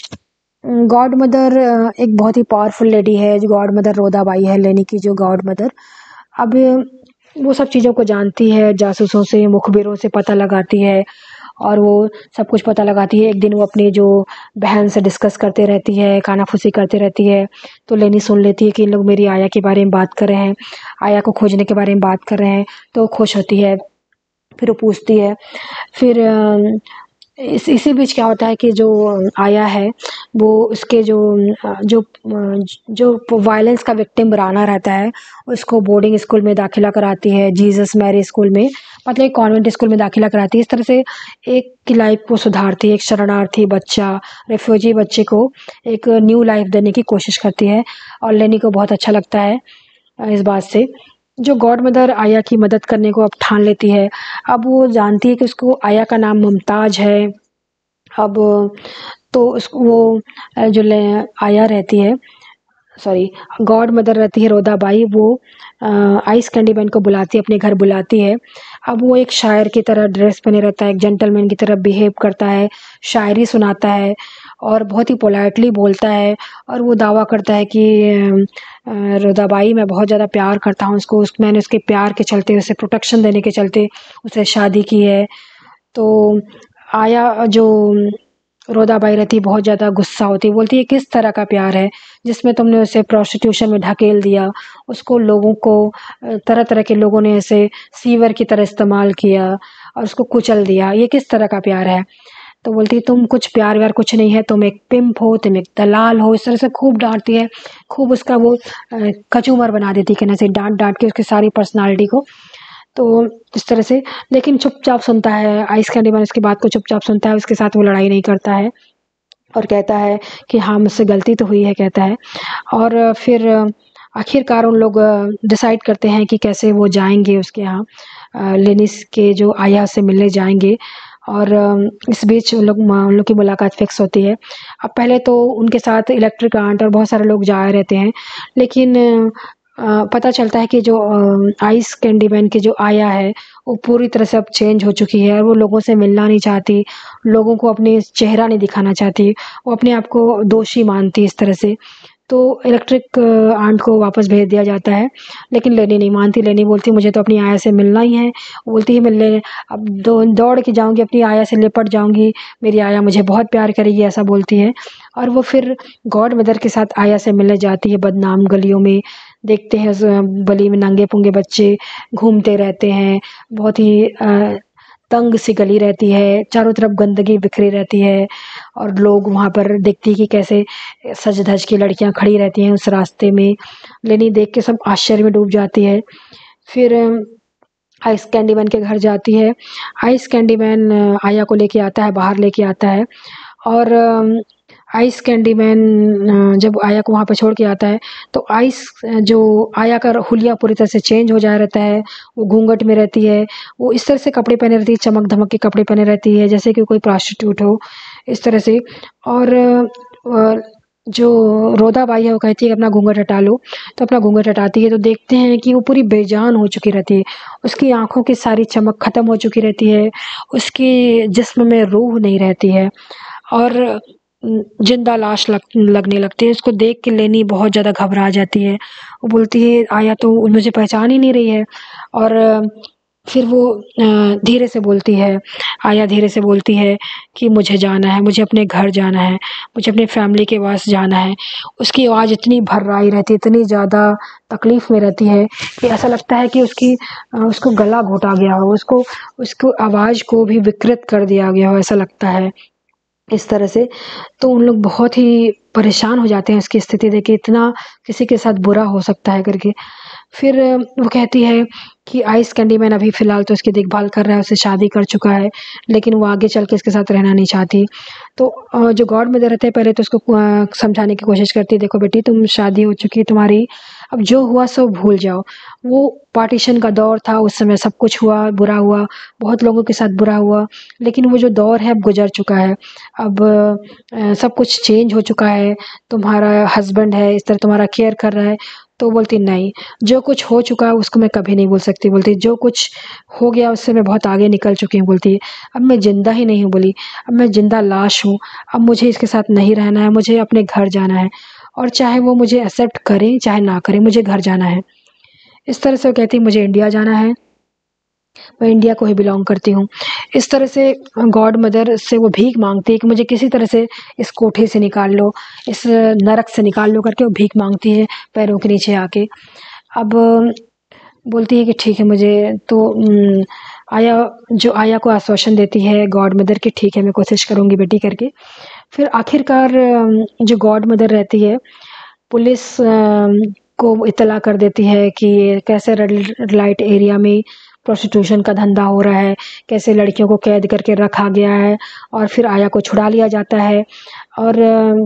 गॉड मदर एक बहुत ही पावरफुल लेडी है, जो गॉड मदर रोदाबाई है, लेनी की जो गॉड मदर। अब वो सब चीज़ों को जानती है, जासूसों से, मुखबिरों से पता लगाती है और वो सब कुछ पता लगाती है। एक दिन वो अपनी जो बहन से डिस्कस करते रहती है, कानाफूसी करते रहती है, तो लेनी सुन लेती है कि इन लोग मेरी आया के बारे में बात कर रहे हैं, आया को खोजने के बारे में बात कर रहे हैं, तो वो खुश होती है। फिर वो पूछती है, फिर इस इसी बीच क्या होता है कि जो आया है वो उसके जो जो जो वायलेंस का विक्टिम राना रहता है, उसको बोर्डिंग स्कूल में दाखिला कराती है, जीसस मैरी स्कूल में, मतलब एक कॉन्वेंट स्कूल में दाखिला कराती है। इस तरह से एक की लाइफ को सुधारती है, एक शरणार्थी बच्चा, रेफ्यूजी बच्चे को एक न्यू लाइफ देने की कोशिश करती है और लेनी को बहुत अच्छा लगता है इस बात से। जो गॉड मदर आया की मदद करने को अब ठान लेती है। अब वो जानती है कि उसको आया का नाम मुमताज़ है। अब तो उसको वो जो ले आया रहती है, सॉरी गॉड मदर रहती है रोदाबाई, वो आइस कैंडी मैन को बुलाती है, अपने घर बुलाती है। अब वो एक शायर की तरह ड्रेस पहने रहता है, एक जेंटलमैन की तरह बिहेव करता है, शायरी सुनाता है और बहुत ही पोलाइटली बोलता है और वो दावा करता है कि रोदाबाई मैं बहुत ज़्यादा प्यार करता हूँ उसको, उस मैंने उसके प्यार के चलते, उसे प्रोटेक्शन देने के चलते उसे शादी की है। तो आया जो रोदाबाई रहती बहुत ज़्यादा गुस्सा होती है, बोलती है किस तरह का प्यार है जिसमें तुमने उसे प्रोस्टिट्यूशन में ढकेल दिया, उसको लोगों को तरह तरह के लोगों ने ऐसे सीवर की तरह इस्तेमाल किया और उसको कुचल दिया, ये किस तरह का प्यार है। तो बोलती है तुम कुछ प्यार व्यार कुछ नहीं है, तुम एक पिम्प हो, तुम एक दलाल हो। इस तरह से खूब डांटती है, खूब उसका वो कचूमर बना देती है, कहना से डांट डांट के उसकी सारी पर्सनालिटी को। तो इस तरह से, लेकिन चुपचाप सुनता है आइस कैंडी मैन, उसकी बात को चुपचाप सुनता है, उसके साथ वो लड़ाई नहीं करता है और कहता है कि हाँ मुझसे गलती तो हुई है, कहता है। और फिर आखिरकार उन लोग डिसाइड करते हैं कि कैसे वो जाएंगे उसके यहाँ, लेनिस के जो आया से मिलने जाएंगे। और इस बीच उन लोग उन लोग की मुलाकात फिक्स होती है। अब पहले तो उनके साथ इलेक्ट्रिक आंट और बहुत सारे लोग जा रहते हैं, लेकिन आ, पता चलता है कि जो आइस कैंडी मैन की जो आया है वो पूरी तरह से अब चेंज हो चुकी है और वो लोगों से मिलना नहीं चाहती, लोगों को अपनी चेहरा नहीं दिखाना चाहती, वो अपने आप को दोषी मानती इस तरह से। तो इलेक्ट्रिक आंट को वापस भेज दिया जाता है, लेकिन लेनी नहीं मानती। लेनी बोलती मुझे तो अपनी आया से मिलना ही है। वो बोलती है मैं ले अब दो दौड़ के जाऊंगी, अपनी आया से लिपट जाऊंगी, मेरी आया मुझे बहुत प्यार करेगी, ऐसा बोलती है। और वो फिर गॉड मदर के साथ आया से मिलने जाती है बदनाम गलियों में। देखते हैं गली में नंगे पुंगे बच्चे घूमते रहते हैं, बहुत ही तंग सी गली रहती है, चारों तरफ गंदगी बिखरी रहती है और लोग वहाँ पर देखती है कि कैसे सज धज की लड़कियाँ खड़ी रहती हैं उस रास्ते में। लेनी देख के सब आश्चर्य में डूब जाती है। फिर आइस कैंडी मैन के घर जाती है। आइस कैंडी मैन आया को लेके आता है, बाहर लेके आता है और आइस कैंडी मैन जब आया को वहाँ पे छोड़ के आता है तो आइस जो आया का हुलिया पूरी तरह से चेंज हो जाया रहता है। वो घूंघट में रहती है, वो इस तरह से कपड़े पहने रहती है, चमक धमक के कपड़े पहने रहती है जैसे कि कोई प्रोस्टिट्यूट हो, इस तरह से। और जो रोदाबाई है वो कहती है कि अपना घूंघट हटा लो, तो अपना घूंघट हटाती है तो देखते हैं कि वो पूरी बेजान हो चुकी रहती है, उसकी आंखों की सारी चमक ख़त्म हो चुकी रहती है, उसके जिस्म में रूह नहीं रहती है और जिंदा लाश लग लगने लगती है। उसको देख के लेनी बहुत ज़्यादा घबरा जाती है, वो बोलती है आया तो मुझे पहचान ही नहीं रही है। और फिर वो धीरे से बोलती है, आया धीरे से बोलती है कि मुझे जाना है, मुझे अपने घर जाना है, मुझे अपने फैमिली के पास जाना है। उसकी आवाज़ इतनी भर्राई रहती है, इतनी ज़्यादा तकलीफ़ में रहती है कि ऐसा लगता है कि उसकी उसको गला घोटा गया हो, उसको उसको आवाज़ को भी विकृत कर दिया गया हो, ऐसा लगता है इस तरह से। तो उन लोग बहुत ही परेशान हो जाते हैं उसकी स्थिति देख के, इतना किसी के साथ बुरा हो सकता है करके। फिर वो कहती है कि आइस कैंडीमैन अभी फ़िलहाल तो उसकी देखभाल कर रहा है, उससे शादी कर चुका है, लेकिन वो आगे चल के इसके साथ रहना नहीं चाहती। तो अ, जो गॉड मदर रहते हैं पहले तो उसको अ, समझाने की कोशिश करती है, देखो बेटी तुम शादी हो चुकी है तुम्हारी, अब जो हुआ सो भूल जाओ। वो पार्टीशन का दौर था, उस समय सब कुछ हुआ, बुरा हुआ, बहुत लोगों के साथ बुरा हुआ, लेकिन वो जो दौर है अब गुज़र चुका है। अब अ, सब कुछ चेंज हो चुका है, तुम्हारा हस्बैंड है, इस तरह तुम्हारा केयर कर रहा है। तो बोलती नहीं, जो कुछ हो चुका है उसको मैं कभी नहीं भूल सकती। बोलती जो कुछ हो गया उससे मैं बहुत आगे निकल चुकी हूँ। बोलती अब मैं ज़िंदा ही नहीं हूँ, बोली अब मैं ज़िंदा लाश हूँ, अब मुझे इसके साथ नहीं रहना है, मुझे अपने घर जाना है और चाहे वो मुझे एक्सेप्ट करें चाहे ना करें, मुझे घर जाना है। इस तरह से वो कहती मुझे इंडिया जाना है, मैं इंडिया को ही बिलॉन्ग करती हूँ। इस तरह से गॉड मदर से वो भीख माँगती है कि मुझे किसी तरह से इस कोठे से निकाल लो, इस नरक से निकाल लो करके वो भीख माँगती है पैरों के नीचे आके। अब बोलती है कि ठीक है मुझे तो उम, आया जो आया को आश्वासन देती है गॉड मदर कि ठीक है मैं कोशिश करूँगी बेटी करके। फिर आखिरकार अम, जो गॉड मदर रहती है पुलिस अ, को इत्तला कर देती है कि कैसे रेड लाइट एरिया में प्रोस्टिट्यूशन का धंधा हो रहा है, कैसे लड़कियों को कैद करके रखा गया है और फिर आया को छुड़ा लिया जाता है। और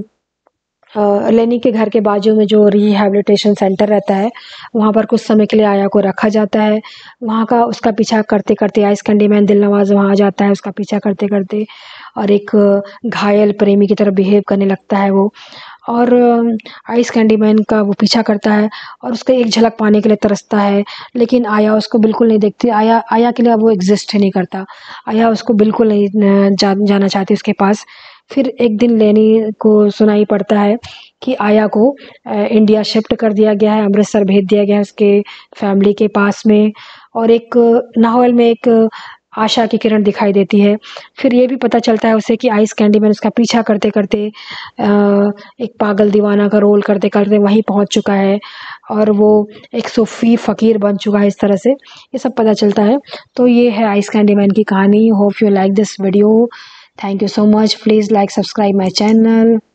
अ, लेनी के घर के बाजू में जो रिहैबिलिटेशन सेंटर रहता है, वहाँ पर कुछ समय के लिए आया को रखा जाता है। वहाँ का उसका पीछा करते-करते आइस कैंडीमैन दिलनवाज़ वहाँ आ जाता है उसका पीछा करते-करते और एक घायल प्रेमी की तरह बिहेव करने लगता है वो। और आइस कैंडीमैन का वो पीछा करता है और उसका एक झलक पाने के लिए तरसता है, लेकिन आया उसको बिल्कुल नहीं देखती। आया आया के लिए अब वो एग्ज़िस्ट ही नहीं करता। आया उसको बिल्कुल नहीं न जा जाना चाहती उसके पास। फिर एक दिन लेनी को सुनाई पड़ता है कि आया को अ, इंडिया शिफ्ट कर दिया गया है, अमृतसर भेज दिया गया है उसके फैमिली के पास में। और एक नावल में एक आशा की किरण दिखाई देती है। फिर ये भी पता चलता है उसे कि आइस कैंडीमैन उसका पीछा करते-करते अ, एक पागल दीवाना का रोल करते-करते वहीं पहुँच चुका है और वो एक सूफ़ी फ़कीर बन चुका है इस तरह से, ये सब पता चलता है। तो ये है आइस कैंडीमैन की कहानी। Hope you like this video. Thank you so much. Please like, subscribe my channel.